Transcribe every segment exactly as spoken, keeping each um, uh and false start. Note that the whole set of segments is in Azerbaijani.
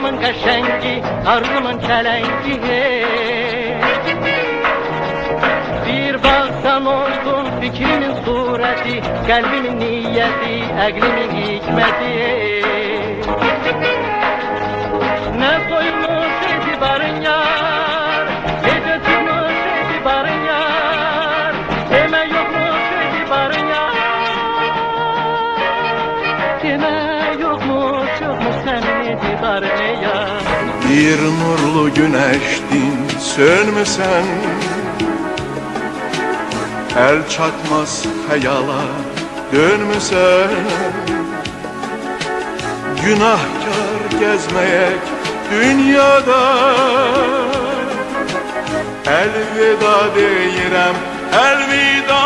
Aşkımın qəşəngi, arzumun kələngi. Bir bağdan olsun fikrimin surəti, qəlbimin niyyəti, əqlimin hikməti. Nə soyulmuş etibarın yar, gecə çıxmış etibarın yar, demə yokmuş etibarın yar, demə yokmuş yokmuş sənin etibarın yar. Bir nurlu güneştin sönmüsən, el çatmaz hayala dönmüsən. Günahkar gezmeyek dünyada, elveda deyirəm, elvida.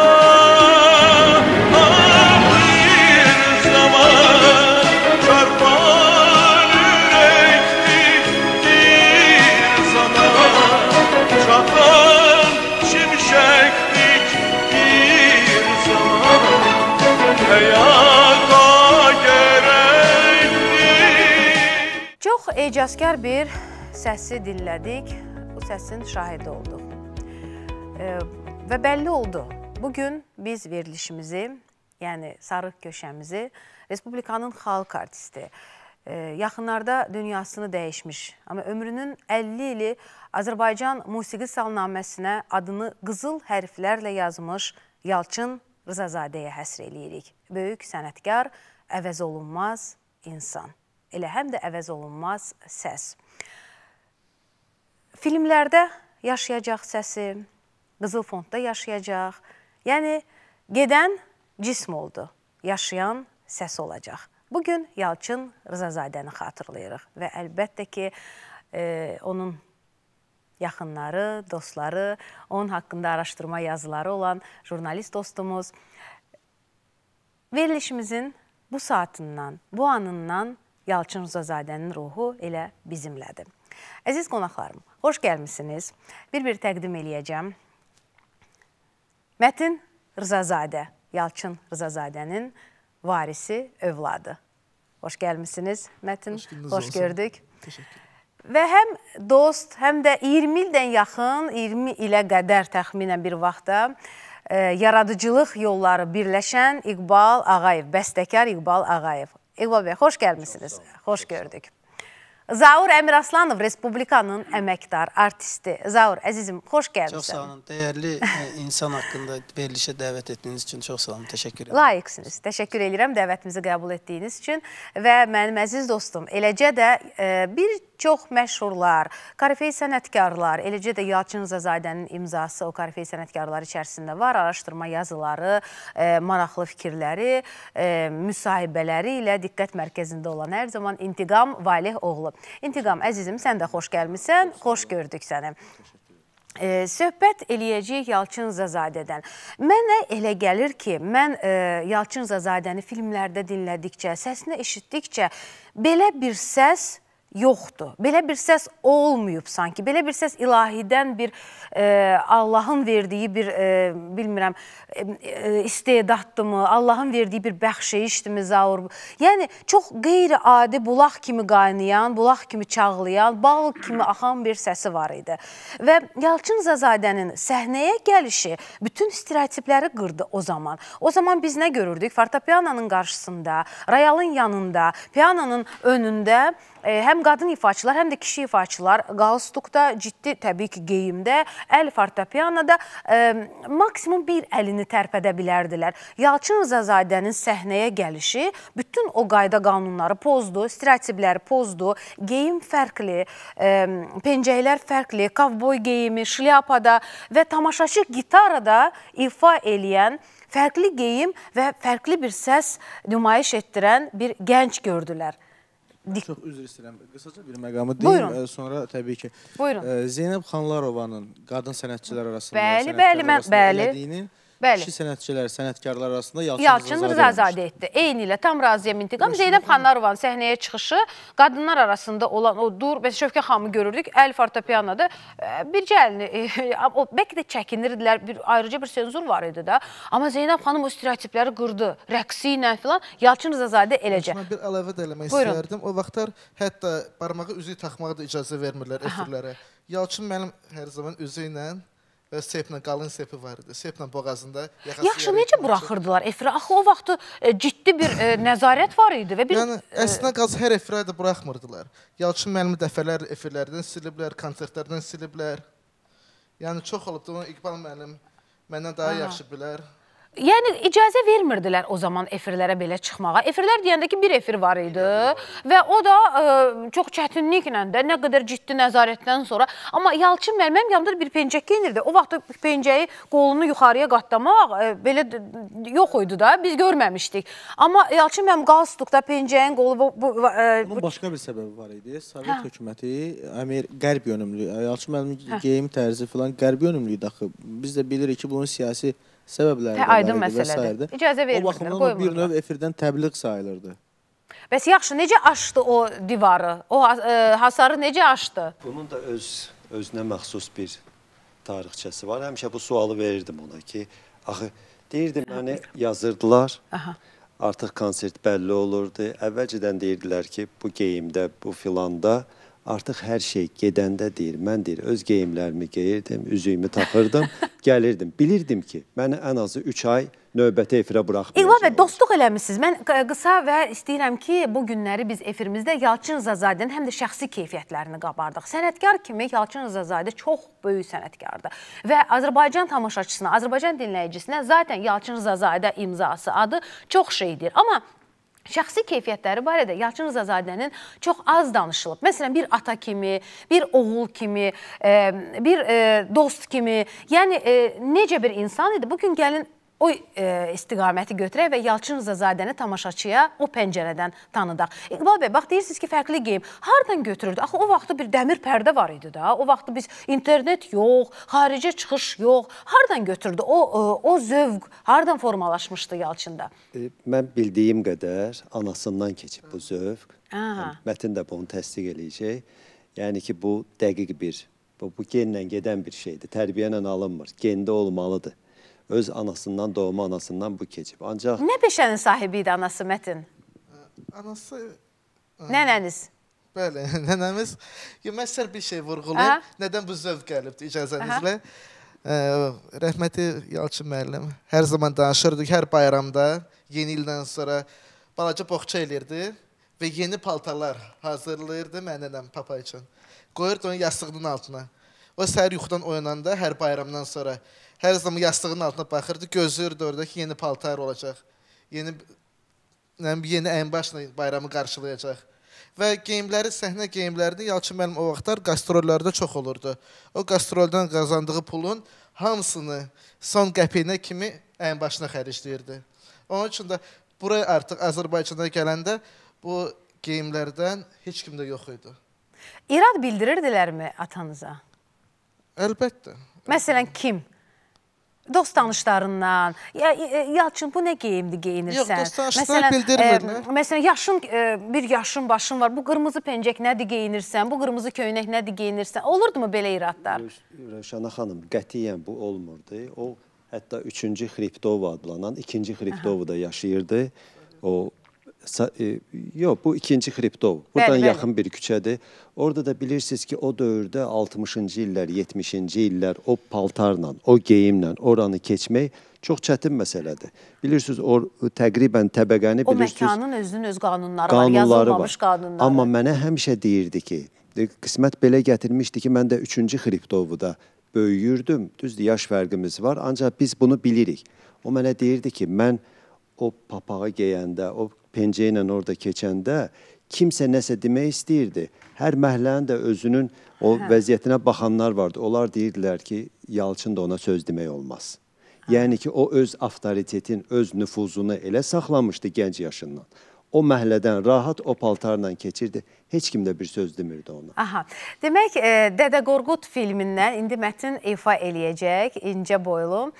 Ah, bir zaman çarpan yürekli, bir zaman çatan şimşeklik, bir zaman hayata gerekli. Çox ecazkar bir səsi dinlədik, bu səsin şahidi olduq. E, və bəlli oldu, bugün biz verilişimizi, yəni Sarı Köşəmizi Respublikanın xalq artisti, e, yaxınlarda dünyasını dəyişmiş, amma ömrünün əlli ili Azərbaycan musiqi salnaməsinə adını qızıl hərflərlə yazmış Yalçın Rzazadəyə həsr eləyirik. Böyük sənətkar, əvəz olunmaz insan. Elə həm də əvəz olunmaz səs. Filmlərdə yaşayacaq səsi, qızıl fondda yaşayacaq. Yəni, gedən cism oldu, yaşayan səs olacaq. Bugün Yalçın Rzazadəni xatırlayırıq və əlbəttə ki, e, onun yaxınları, dostları, onun haqqında araşdırma yazıları olan jurnalist dostumuz verilişimizin bu saatından, bu anından Yalçın Rzazadənin ruhu elə bizimlədir. Əziz qonaqlarım, xoş gəlmişsiniz. Bir-bir təqdim eləyəcəm. Mətin Rzazadə, Yalçın Rzazadənin varisi, övladı. Xoş gəlmişsiniz Mətin, xoş gördük. Təşəkkür. Və həm dost, həm də iyirmi ildən yaxın, iyirmi ilə qədər təxminən bir vaxtda e, yaradıcılıq yolları birləşən İqbal Ağayev, bəstəkar İqbal Ağayev. İqbal bəy, xoş gəlmişsiniz, xoş gördük. Zaur Əmiraslanov, Respublikanın əməkdar artisti. Zaur, əzizim, xoş gəlmişsən. Çox sağ olun. Dəyərli insan haqqında verilişə dəvət etdiyiniz üçün çox sağ olun. Təşəkkür ederim. Layiqsiniz. Təşəkkür edirəm dəvətimizi qəbul etdiyiniz üçün. Və mənim əziz dostum, eləcə də e, bir çox məşhurlar, korifey sənətkarlar, eləcə də Yalçın Rzazadənin imzası o korifey sənətkarlar içərisində var. Araşdırma yazıları, e, maraqlı fikirləri, e, müsahibələri ilə diqqət mərkəzində olan hər zaman İntiqam Valeh oğlu. İntiqam, əzizim, sən də xoş gəlmişsən, xoş gördük səni. E, söhbət eləyəcəyik Yalçın Rzazadədən. Mənə elə gəlir ki, mən e, Yalçın Rzazadəni filmlərdə dinlədikcə, səsini eşitdikcə belə bir səs yoxdur. Belə bir səs olmayıb sanki. Belə bir səs ilahidən bir e, Allahın verdiyi bir, e, bilmirəm, e, istedaddımı, Allahın verdiyi bir bəxşeyişdimi Zaur? Yəni, çox qeyri-adi bulaq kimi qaynayan, bulaq kimi çağlayan, bal kimi axan bir səsi var idi. Və Yalçın Rzazadənin səhnəyə gəlişi bütün stereotipləri qırdı o zaman. O zaman biz nə görürdük? Fortepianonun qarşısında, royalın yanında, pianonun önündə həm qadın ifaçılar, həm də kişi ifaçılar qalstukda, ciddi təbii ki geyimdə, əl fortepianoda e, maksimum bir əlini tərpədə bilərdilər. Yalçın Rzazadənin səhnəyə gəlişi bütün o qayda qanunları pozdu, stereotipləri pozdu, geyim fərqli, e, pencəklər fərqli, kovboy geyimi, şlyapada və tamaşaçı gitarada ifa eləyən fərqli geyim və fərqli bir səs nümayiş etdirən bir gənc gördülər. Çox üzr istəyirəm. Qısaca bir məqamı deyim. Buyurun. Sonra təbii ki Buyurun. Zeynəb Xanlarovanın qadın sənətçilər arasında bəli, bəli, mən, bəli. elədiyinin Bəli. kişi sənətçilər, sənətkarlar arasında Yalçın, Yalçın Rzazadə Rzazadə etdi. Eyni ilə tam razıyam intiqam. Zeynəb Xanlarovanın səhnəyə çıxışı, qadınlar arasında olan o dur, bəs Şövkət xanımı görürdük, əl fortepianoda bircə əlini, o bəlkə də çəkinirdilər, bir, ayrıca bir senzur var idi da. Amma Zeynəb xanım o stereotipləri qırdı, rəqsi ilə filan. Yalçın Rzazadə eləcə. Mən bir əlavə də eləmək Buyurun. istərdim. O vaxtlar hətta barmağı üzüyü taxmağa da icazə vermirlər efirlərə. Yalçın mənim hər zaman üzü ilə və seplə, qalın sepi var idi. Seplə boğazında. Yaxşı, necə buraxırdılar efirə? Axı o vaxtı e, ciddi bir e, nəzarət var idi. Və bir, yəni, əslində qaz hər efirə də buraxmırdılar. Yalçın müəllimi dəfələr efirlərdən siliblər, konsertlərdən siliblər. Yəni, çox olubdur. Onu İqbal müəllim məndən daha Aha. yaxşı bilər. Yəni, icazə vermirdilər o zaman efirlərə belə çıxmağa. Efirlər deyəndə ki, bir efir var idi və o da e, çox çətinliklə də, nə qədər ciddi nəzarətdən sonra. Amma Yalçın müəllim yanında bir pencək geyinirdi. O vaxt pencəyi qolunu yuxarıya qatlamaq e, belə yox idi da, biz görməmişdik. Amma Yalçın müəllim qalstukda pencəyin qolu... Bu, bu, e, Bunun başqa bir səbəbi var idi. Sovet hə. hökuməti Əmir qərb yönümlü, Yalçın müəllimin geyim tərzi falan qərb yönümlü idi axı. Biz də bilirik ki, bunun siyasi səbəbləri də aydın məsələdir. İcazə vermirdilər, o baxımdan o bir növ efirdən təbliğ sayılırdı. Bəs yaxşı, necə aşdı o divarı? O e, hasarı necə aşdı? Bunun da öz özünə məxsus bir tarixçəsi var. Həmişə bu sualı verirdim ona ki, axı deyirdim, məni yazırdılar. Aha. Artıq konsert bəlli olurdu. Əvvəlcədən deyirdilər ki, bu geyimdə, bu filanda artıq hər şey gedəndə deyir, mən deyir, öz geyimlərimi geyirdim, üzüyümü taxırdım, gəlirdim. Bilirdim ki, məni ən azı üç ay növbəti efirə buraxmayacaq. İqbal bəy, dostluq eləmişsiniz. Mən qısa və istəyirəm ki, bu günləri biz efirimizdə Yalçın Rzazadənin həm də şəxsi keyfiyyətlərini qabardıq. Sənətkar kimi Yalçın Rzazadə çox böyük sənətkardır. Və Azərbaycan tamaşaçısına, Azərbaycan dinləyicisinə zaten Yalçın Rzazadə imzası adı çox şeydir. Amma şəxsi keyfiyyətləri barədə Yalçın Rzazadənin çox az danışılıb. Məsələn, bir ata kimi, bir oğul kimi, bir dost kimi, yəni necə bir insan idi. Bugün gəlin o e, istiqaməti götürək və Yalçın Rzazadəni tamaşaçıya o pəncərədən tanıdaq. İqbal bəy, bax, deyirsiniz ki, fərqli geyim. Hardan götürürdü? Axı, o vaxtı bir dəmir pərdə var idi da. O vaxtı biz internet yox, xaricə çıxış yox. Hardan götürdü? O, o, o zövq hardan formalaşmışdı Yalçında? E, mən bildiyim qədər anasından keçib bu zövq. Yəni, mətin də bunu təsdiq eləyəcək. Yəni ki, bu dəqiq bir, bu, bu genlə gedən bir şeydir. Tərbiyə ilə alınmır. Gendə olmalıdır. Öz anasından, doğma anasından bu keçib. Ancaq... Nə peşənin sahibi idi anası Mətin? Anası... Nənəniz? Bəli, nənəmiz. Məsəl bir şey vurğulayım. Nədən bu zövq gəlibdir icazənizlə? Rəhməti Yalçın müəllim. Hər zaman danışırdıq, hər bayramda, yeni ildən sonra balaca boğça elirdi və yeni paltarlar hazırlayırdı mənənəm papa üçün. Qoyurdu onu yastığının altına. O səhər yuxudan oyananda, hər bayramdan sonra hər zaman yastığının altına baxırdı, gözləyirdi orada ki, yeni paltar olacaq. Yeni, yeni əyinbaşla bayramı qarşılayacaq. Və geyimləri, səhnə geyimlərini Yalçın müəllim o vaxtlar qastrollarda çox olurdu. O qastroldan qazandığı pulun hamısını son qəpiyinə kimi əyinbaşına xərcləyirdi. Onun üçün də buraya artıq Azərbaycana gələndə bu geyimlərdən heç kimdə yox idi. İrad bildirirdilərmi atanıza? Əlbəttə. Məsələn, kim? Dost tanışlarından, ya, Yalçın bu nə geyimdi geyinirsən? Yox, dost tanışlar bildirmirlər. E, məsələn, yaşın, e, bir yaşın, başın var, bu qırmızı pencək nədir geyinirsən, bu qırmızı köynək nədir geyinirsən? Olurdu mu belə iradlar? Rövşana xanım, qətiyyən bu olmurdu. O, hətta üçüncü Xriptov adlanan, ikinci Xriptovu da yaşayırdı. O, e, yox, bu ikinci Xriptov. Buradan bəli, yaxın bəli. bir küçədir. Orada da bilirsiniz ki, o dövrdə altmışıncı illər, yetmişinci illər o paltarla, o geyimlə oranı keçmək çox çətin məsələdir. Bilirsiniz, o təqribən təbəqəni o bilirsiniz. O məkanın özünün öz qanunları, qanunları var, yazılmamış var. qanunları. Amma mənə həmişə deyirdi ki, qismət belə gətirmişdi ki, mən də üçüncü Xriptovu da böyüyürdüm. Düzdür, yaş fərqimiz var, ancaq biz bunu bilirik. O mənə deyirdi ki, mən o papağı geyəndə, o pencə ilə orada keçəndə kimsə nəsə demək istəyirdi. Hər məhəllənin də özünün o hə. vəziyyətinə baxanlar vardı. Onlar deyirdilər ki, Yalçın da ona söz demək olmaz. Hə. Yəni ki, o öz avtoritetin, öz nüfuzunu elə saxlamışdı gənc yaşından. O məhəllədən rahat o paltarla keçirdi. Heç kim də bir söz demirdi ona. Aha. Demək, e, Dədə Qorqud filmindən indi Mətin ifa eləyəcək, incə boylu.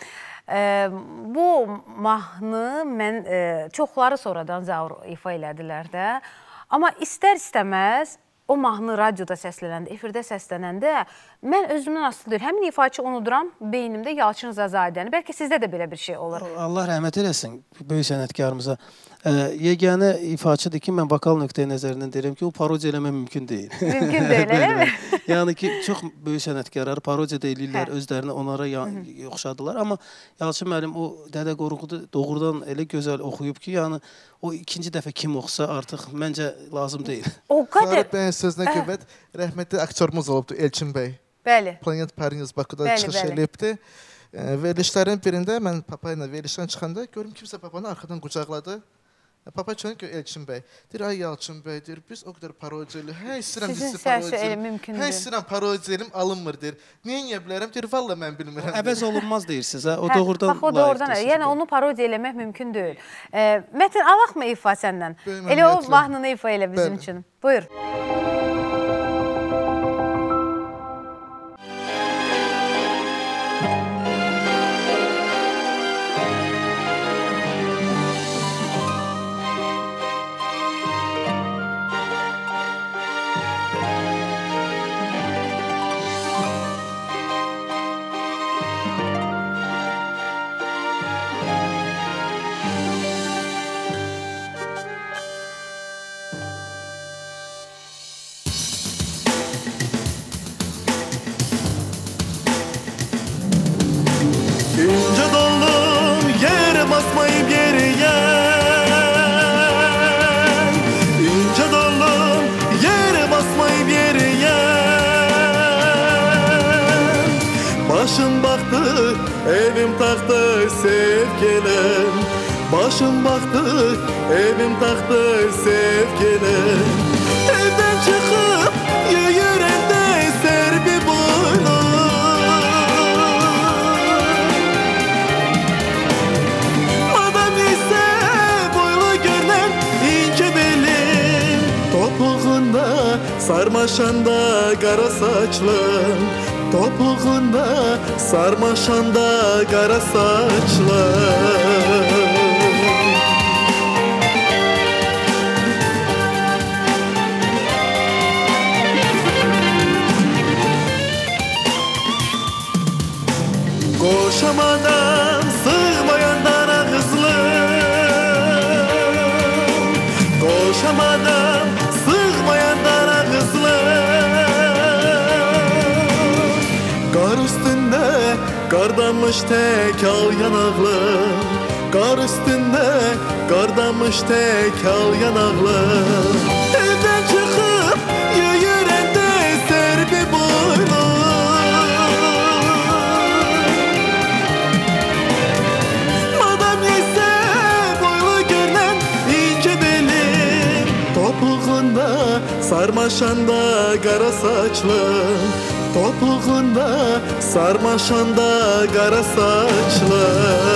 Bu mahnı mən çoxları sonradan Zaur ifa elədilər də. Amma istər-istəməz o mahnı radioda səslənəndə, efirdə səslənəndə mən özümdən asılı deyil. Həmin ifaçı unuduram beynimdə Yalçın Zazadəni. Bəlkə sizdə də belə bir şey olur. Allah rəhmət eləsin böyük sənətkarımıza. Yeganə ifaçıdır ki, mən vokal nöqteyi nəzərindən deyirəm ki, o parodiya eləmək mümkün deyil. Mümkün deyil, elə mi? Yəni ki, çox böyük sənətkarlar parodiya da eləyirlər, özlərini onlara yoxşadılar. Amma Yalçın müəllim o Dədə Qorqudu doğrudan elə gözəl oxuyub ki, yəni o ikinci dəfə kim oxusa artıq məncə lazım deyil. O qədər... Faruk bəyin sözünə qüvvət, rəhmətli aktyorumuz olubdu Elçin bəy. Bəli. Planet Paris Bakıda çıxış eləyibdi. Verilişlərin birində mən Papa ilə verilişdən çıxanda görüm kimsə Papanı arxadan qucaqladı. Papa çönür ki, Elçin bəy. Deyir, ay Yalçın bəy, deyir, biz o qədər parodiya eləyir. Hə, istəyirəm bizi parodiya eləyim. Hə, istəyirəm parodiya eləyim, alınmır, deyir. Niyə niyə bilərəm? Deyir, valla mən bilmirəm. Əvəz olunmaz deyirsiniz, hə? O doğrudan layiqdir. Bax, o doğrudan, yəni onu parodiya eləmək mümkün deyil. Mətin, alaq mı ifa səndən? Elə o mahnını ifa elə bizim üçün. Buyur. Basmayıp geriye İnce dolum yere basmayıp geriye Başım baktı evim taktı sevgilim Başım baktı evim taktı sevgilim Evden çıkıp yürüyende serbi boynum Sarmaşanda kara saçlım Topuğunda sarmaşanda kara saçlım Koşamadan sığmayandan ağızlım Koşamadan sığmayandan Kar üstünde kardanmış tek al yanağlım Kar üstünde kardanmış tek al yanağlım Evden çıkıp yürüyende serbi boynum Madem yese boylu görünen ince belim Topuğunda sarmaşanda kara saçlım Topuğunda sarmaşanda kara saçlı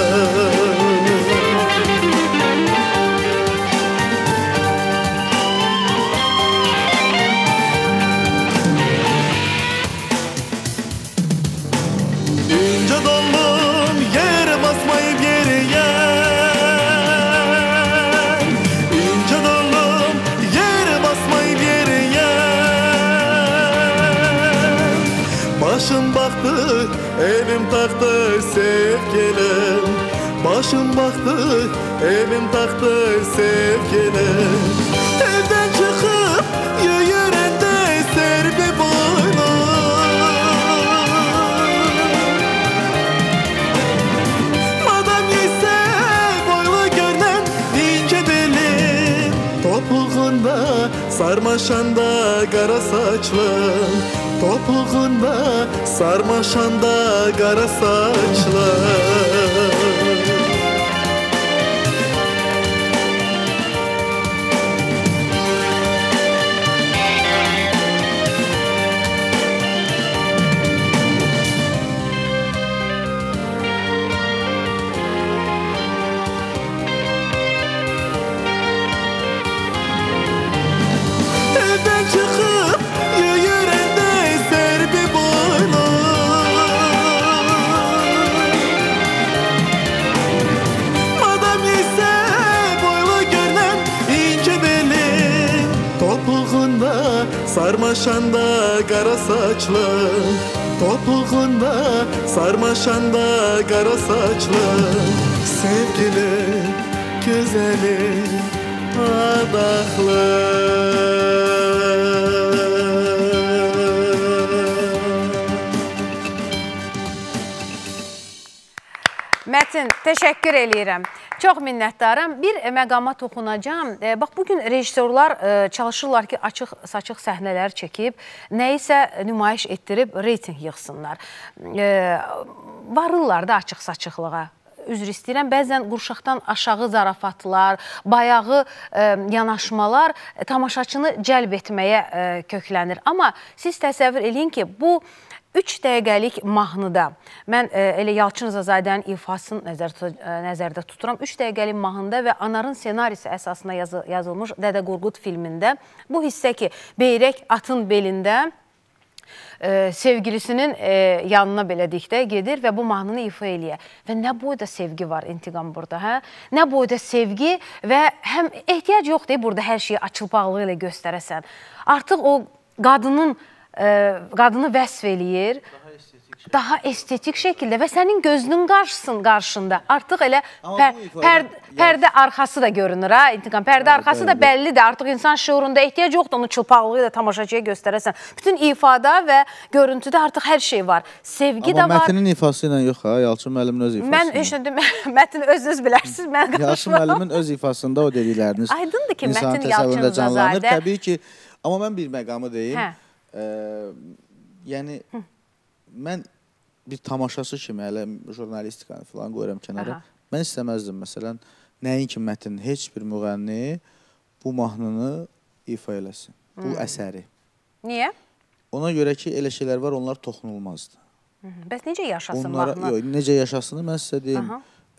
İnce dollum yere basmayıp geriye İnce dollum yere basmayıp geriye Başım baktı, evim taktı sevgilim Başım baktı, evim taktı sevgilim Evden çıkıp yürüyende serbi boynum Madem yese boylu görünen ince belim Topuğunda sarmaşanda kara saçlım Topuğunda sarmaşanda kara saçlı Evden çıkıp yürüyende serbi boynum sarmaşanda qara saçlı, topuğunda sarmaşanda qara saçlı, sevgili, güzeli, adaqlı. Mətin, təşəkkür eləyirəm. Çox minnətdaram. Bir məqama toxunacağım. Bax, bugün rejissorlar çalışırlar ki, açıq-saçıq səhnələr çəkib, nəyisə nümayiş etdirib, reyting yığsınlar. Varırlar da açıq-saçıqlığa. Üzr istəyirəm, bəzən qurşaqdan aşağı zarafatlar, bayağı yanaşmalar tamaşaçını cəlb etməyə köklənir. Amma siz təsəvvür eləyin ki, bu üç dəqiqəlik mahnıda, mən elə Yalçın Zazadənin ifasını nəzərdə tuturam, üç dəqiqəlik mahnıda və Anarın senarisi əsasında yazılmış Dədə Qorqud filmində bu hissə ki, Beyrək atın belində sevgilisinin yanına belə deyikdə gedir və bu mahnını ifa eləyir. Və nə boyda sevgi var intiqam burada, hə? Nə boyda sevgi və həm ehtiyac yoxdur burada hər şeyi açılpaqlığı ilə göstərəsən. Artıq o qadının qadını vəsf eləyir, daha estetik şəkildə və sənin gözünün qarşısında artıq elə pərdə arxası da görünür, intiqam. Pərdə arxası da bəllidir, artıq insan şuurunda ehtiyac yoxdur, onu çılpaqlığı ilə tamaşaçıya göstərəsən. Bütün ifada və görüntüdə artıq hər şey var. Sevgi də var. Amma Mətinin ifası ilə yox, Yalçın müəllimin öz ifası. Mən heç nə deməm, Mətin özünüz bilərsiniz. Yalçın müəllimin öz ifasında o dedikləriniz aydındır ki, Mətin Yalçın Zazadə. Təbii ki, amma mən bir məqamı deyim. Yəni, mən bir tamaşası kimi, hələ jurnalistikanı falan qoyuram kənara. Mən istəməzdim, məsələn, nəyin ki Mətin, heç bir müğənni bu mahnını ifa eləsin, bu əsəri. Niyə? Ona görə ki, elə şeylər var, onlar toxunulmazdı. Bəs necə yaşasın mahnı? Necə yaşasını mən sizə deyim.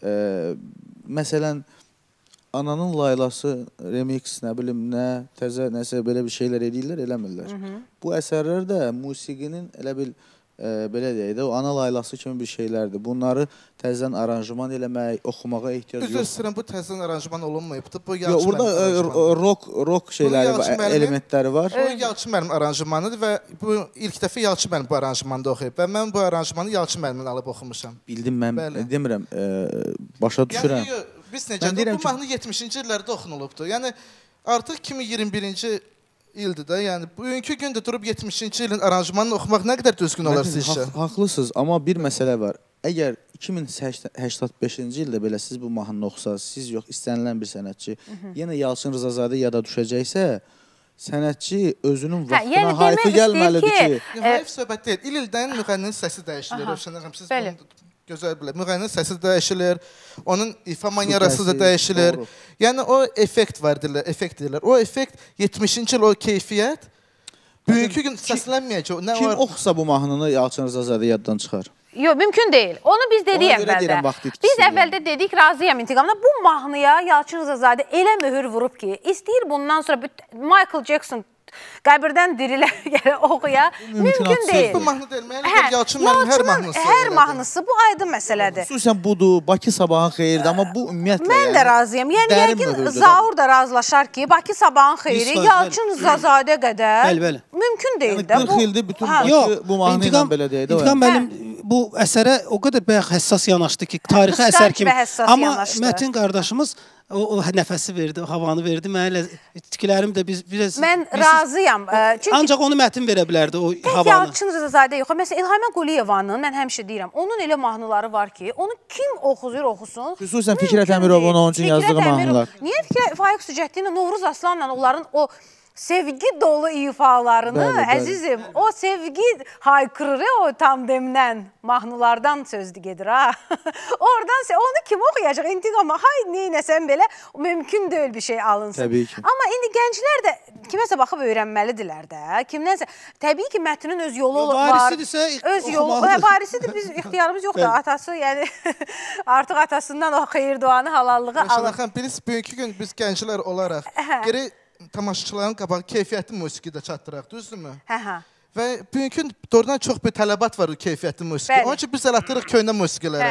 Məsələn, Ananın Laylası, remix, nə bilim, nə, təzə, nəsə belə bir şeylər edirlər, eləmirlər. Bu əsərlər də musiqinin elə bil, belə deyək də, o Ana Laylası kimi bir şeylərdir. Bunları təzədən aranjman eləmək, oxumağa ehtiyac yox. Üzr istəyirəm, bu təzədən aranjman olunmayıbdır. Bu Yalçın müəllim aranjmanıdır. Burada rock şeyləri, elementləri var. Bu Yalçın müəllim aranjmanıdır və bu ilk dəfə Yalçın müəllim bu aranjmanda oxuyub. Və mən bu aranjmanı Yalçın müəllimin alıb oxumuşam. Bildim, mən demirəm, başa düşürəm. Biz necədir? Bu mahnı yetmişinci illərdə oxunulubdur. Yəni, artıq iki min iyirmi birinci ildir də. Yəni, bugünkü gündə durub yetmişinci ilin aranjmanını oxumaq nə qədər düzgün olar sizcə? Haqlısınız, amma bir məsələ var. Əgər iki min səksən beşinci ildə belə siz bu mahnını oxusaz, siz yox, istənilən bir sənətçi, yenə Yalçın Rızazadə yada düşəcəksə, sənətçi özünün vaxtına hayfı gəlməlidir ki... Hayf söhbət deyil. İl-ildən müğənninin səsi dəyişilir. Rövşənəqəm, siz bunu... Gözəl bilir. Müğənninin səsi dəyişilir, onun ifa manyarası da dəyişilir. Yəni, o effekt var, effekt deyirlər. O effekt, yetmişinci il o keyfiyyət, bugünkü gün səslənməyəcək. Kim oxusa bu mahnını Yalçın Rızazadə yaddan çıxar? Yox, mümkün deyil. Onu biz dedik əvvəldə. Biz əvvəldə dedik, razıyam intiqamda. Bu mahnıya Yalçın Rızazadə elə mühür vurub ki, istəyir bundan sonra Michael Jackson qəbirdən dirilə oxuya, mümkün deyil. Bu mahnı deyilməyələ, Yalçın müəllim hər mahnısı. Hər mahnısı, bu aydın məsələdir. Xüsusən budur, Bakı sabahın xeyirdir, amma bu ümumiyyətlə... Mən də razıyam. Yəni, yəqin Zaur da razılaşar ki, Bakı sabahın xeyri, Yalçın Zazadə qədər mümkün deyil də. qırx ildir bütün Bakı bu mahnı ilə belə deyil. İntiqam müəllim bu əsərə o qədər bayaq həssas yanaşdı ki, tarixi əsər kimi. Amma Mətin qardaşımız o nəfəsi verdi, o havanı verdi. Mənə tiklərim də biz biraz... Mən razıyam. Ancaq onu Mətin verə bilərdi o havanı. Tək Yalçın Rızazadə yox. Məsələn, İlhamə Quliyevanın, mən həmişə deyirəm, onun elə mahnıları var ki, onu kim oxuzur, oxusun. Xüsusən Fikrət Əmirovun onun üçün yazdığı mahnılar. Niyə Fikrət Faiq Sücətdiylə, Novruz Aslanla onların o sevgi dolu ifalarını, əzizim, o sevgi haykırır o tandemdən, mahnılardan sözdü gedir, ha. Oradan, onu kim oxuyacaq? İntiqama, hay, neynəsən belə, mümkün deyil bir şey alınsın. Təbii ki. Amma indi gənclər də kiməsə baxıb öyrənməlidirlər də, kimdənsə, təbii ki, Mətinin öz yolu var. Varisidirsə, oxumalıdır. Varisidir, biz ixtiyarımız yoxdur, atası, yəni, artıq atasından o xeyir duanı, halallığı alır. Rəşənə xan, bilirsiniz, bugünkü gün biz gənclər olaraq, geri tamaşaçıların qabağı keyfiyyətli musiqi də çatdıraq, düzdürmü? Hə, hə. Və bugünkü doğrudan çox bir tələbat var o keyfiyyətli musiqi. Onun üçün biz əl atırıq köhnə musiqilərə.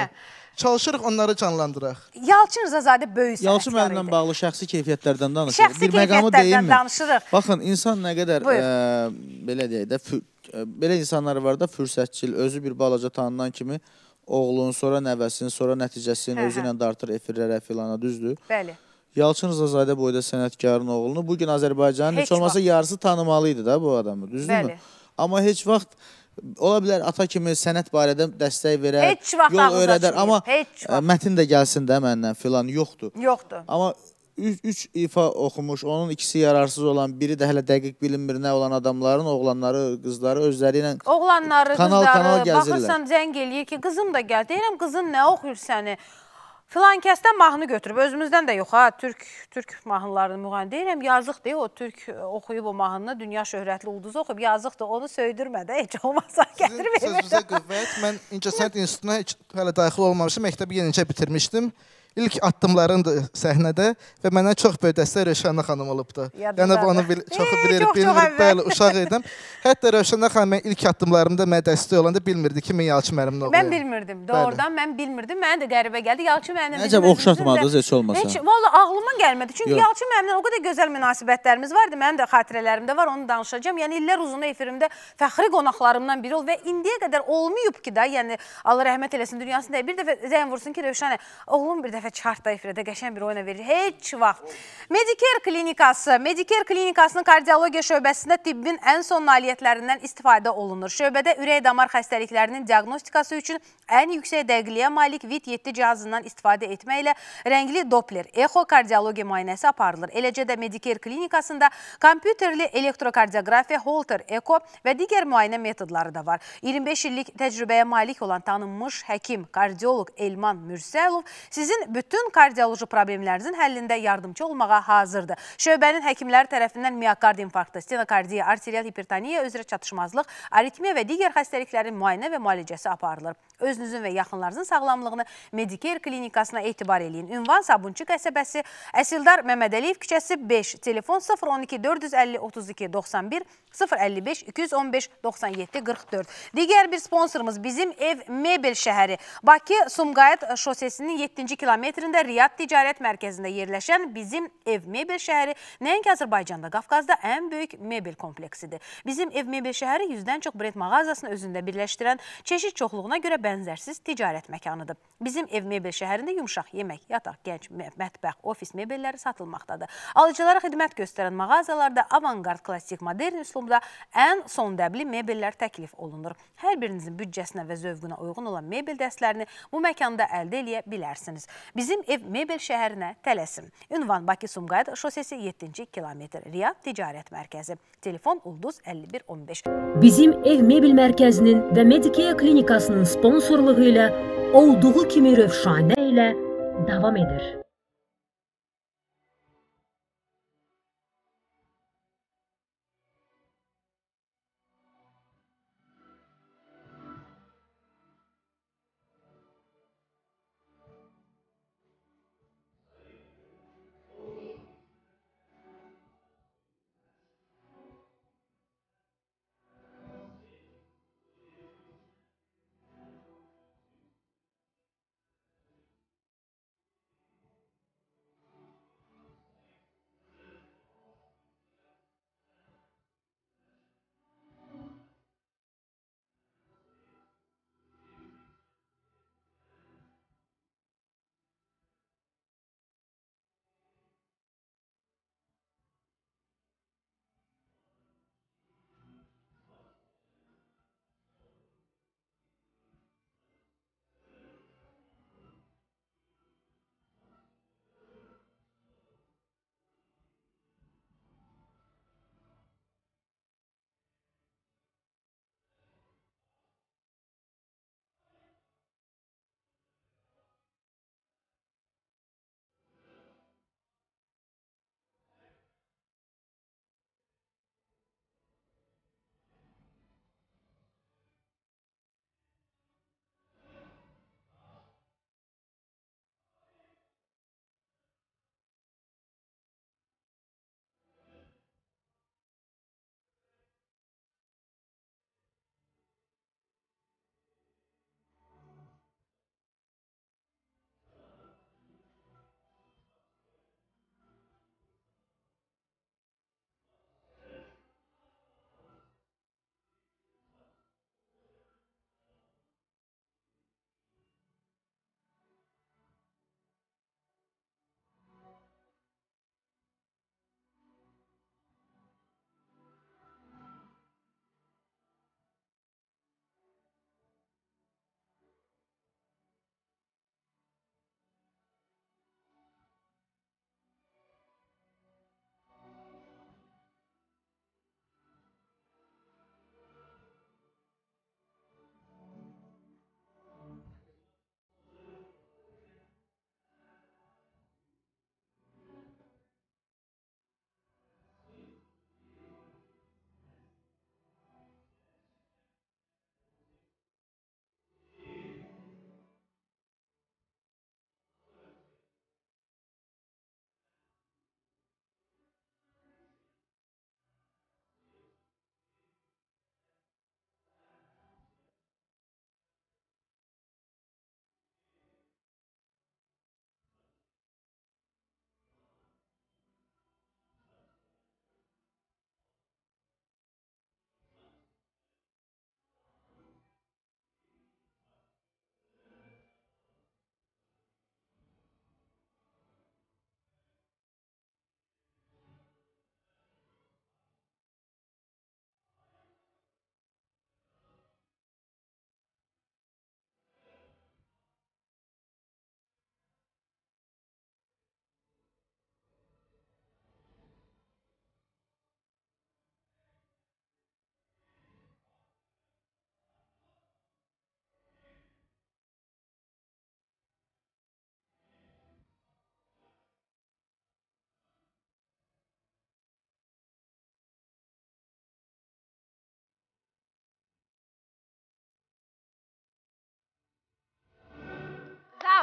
çalışırıq onları canlandıraq. Yalçın Rzazadə böyük Yalçın sənətkar müəllimlə idi. bağlı şəxsi keyfiyyətlərdən danışırıq. Şəxsi Bir məqamı keyfiyyətlərdən deyim mi? danışırıq. Baxın, insan nə qədər Buyur. e, belə deyək də, fü- e, belə insanlar var da, fürsətçil, özü bir balaca tanınan kimi oğlun, sonra nəvəsinin, sonra nəticəsini Hə, özü ilə dartır efirlərə filana, düzdür? Bəli. Yalçın Rzazadə boyda sənətkarın oğlunu bugün Azərbaycanın Heç heç olmasa vaxt. yarısı tanımalıydı da bu adamı, düzdürmü? Bəli. Amma heç vaxt ola bilər ata kimi sənət barədə dəstək verər, Heç vaxt yol ağız öyrədər, açmayıb, amma heç e, vaxt. mətin də gəlsin də məndən filan yoxdur. Yoxdur. Amma üç, üç ifa oxumuş, onun ikisi yararsız olan, biri də hələ dəqiq bilinmir nə olan adamların oğlanları, qızları özləri ilə Oğlanları, Kanal- qızları, kanal gəzirlər. baxırsan zəng eləyir ki, qızım da gəl. Deyirəm, qızın nə oxuyur səni? Filan kəsdən mahnı götürüb, özümüzdən də yox ha, türk türk mahnılarını müğənni. Deyirəm, yazıqdır, o türk oxuyub o mahnını, dünya şöhrətli ulduz oxuyub, yazıqdır, onu söydürmə də, heç olmazsa Sizin gətirib sözünüzə evə. qüvvət. Mən İncəsənət İnstitutuna heç hələ daxil olmamışım, məktəbi yenicə bitirmişdim. İlk addımlarımdır səhnədə və mənə çox böyük dəstək Rövşənə xanım olubdu. Yadımdadır. Yəni bunu bil, çoxu Ey, bilir, çox-çox bilmir, əvvəl. bəli, uşaq idim. Hətta Rövşənə xanım mən ilk addımlarımda mənə dəstək olanda bilmirdi ki, mən Yalçın müəllimlə oxuyam. Mən bilmirdim, doğrudan mən bilmirdim. Mənə də qəribə gəldi. Yalçın müəllimlə Necə oxşatmadınız heç olmasa? Heç, valla ağlıma gəlmədi. Çünki Yox. Yalçın müəllimlə o qədər gözəl münasibətlərimiz vardı. Mənim də xatirələrimdə var, onu danışacağım. Yəni illər uzun efirimdə fəxri qonaqlarımdan biri ol və indiyə qədər olmayıb ki da, yəni Allah rəhmət eləsin dünyasında bir dəfə zəng vursun ki, Rövşənə, oğlum bir dəfə çartda efirdə qəşəng bir oyuna verir. Heç vaxt. Medicare klinikası, Medicare klinikasının kardiologiya şöbəsində tibbin ən son nailiyyətlərindən istifadə olunur. Şöbədə ürək-damar xəstəliklərinin diaqnostikası üçün ən yüksək dəqiqliyə malik V I T yeddi cihazından istifadə etməklə rəngli Doppler, echokardiologiya müayinəsi aparılır. Eləcə də Medicare klinikasında kompüterli elektrokardiografiya, Holter, eko və digər müayinə metodları da var. iyirmi beş illik təcrübəyə malik olan tanınmış həkim, kardioloq Elman Mürsəlov sizin bütün kardioloji problemlərinizin həllində yardımcı olmağa hazırdır. Şöbənin həkimləri tərəfindən miokard infarktı, stenokardiya, arterial hipertoniya üzrə çatışmazlıq, aritmiya və digər xəstəliklərin müayinə və müalicəsi aparılır. Özünüzün və yaxınlarınızın sağlamlığını Medicare klinikasına etibar eləyin. Ünvan Sabunçu qəsəbəsi, Əsildar Məmmədəliyev küçəsi beş, telefon sıfır on iki dörd yüz əlli otuz iki doxsan bir, sıfır əlli beş iki yüz on beş doxsan yeddi qırx dörd. Digər bir sponsorumuz bizim ev Mebel şəhəri. Bakı-Sumqayıt şosesinin yeddinci kilometrində Riyad Ticarət Mərkəzində yerləşən bizim ev Mebel şəhəri nəinki Azərbaycanda, Qafqazda ən böyük mebel kompleksidir. Bizim ev Mebel şəhəri yüzdən çox brend mağazasını özündə birləşdirən çeşid çoxluğuna görə bənzərsiz ticarət məkanıdır. Bizim ev Mebel şəhərində yumşaq yemək, yataq, gənc, mətbəx, ofis mebelləri satılmaqdadır. Alıcılara xidmət göstərən mağazalarda avangard, klassik, modern üslubda ən son dəbli mebellər təklif olunur. Hər birinizin büdcəsinə və zövqünə uyğun olan mebel dəstlərini bu məkanda əldə eləyə bilərsiniz. Bizim ev Mebel şəhərinə tələsin. Ünvan Bakı-Sumqayıt şosesi yeddinci kilometr, Riyad Ticarət Mərkəzi. Telefon Ulduz əlli bir on beş. Bizim ev Mebel mərkəzinin və Medicare klinikasının sponsorluğu ilə olduğu kimi Rövşanə ilə davam edir.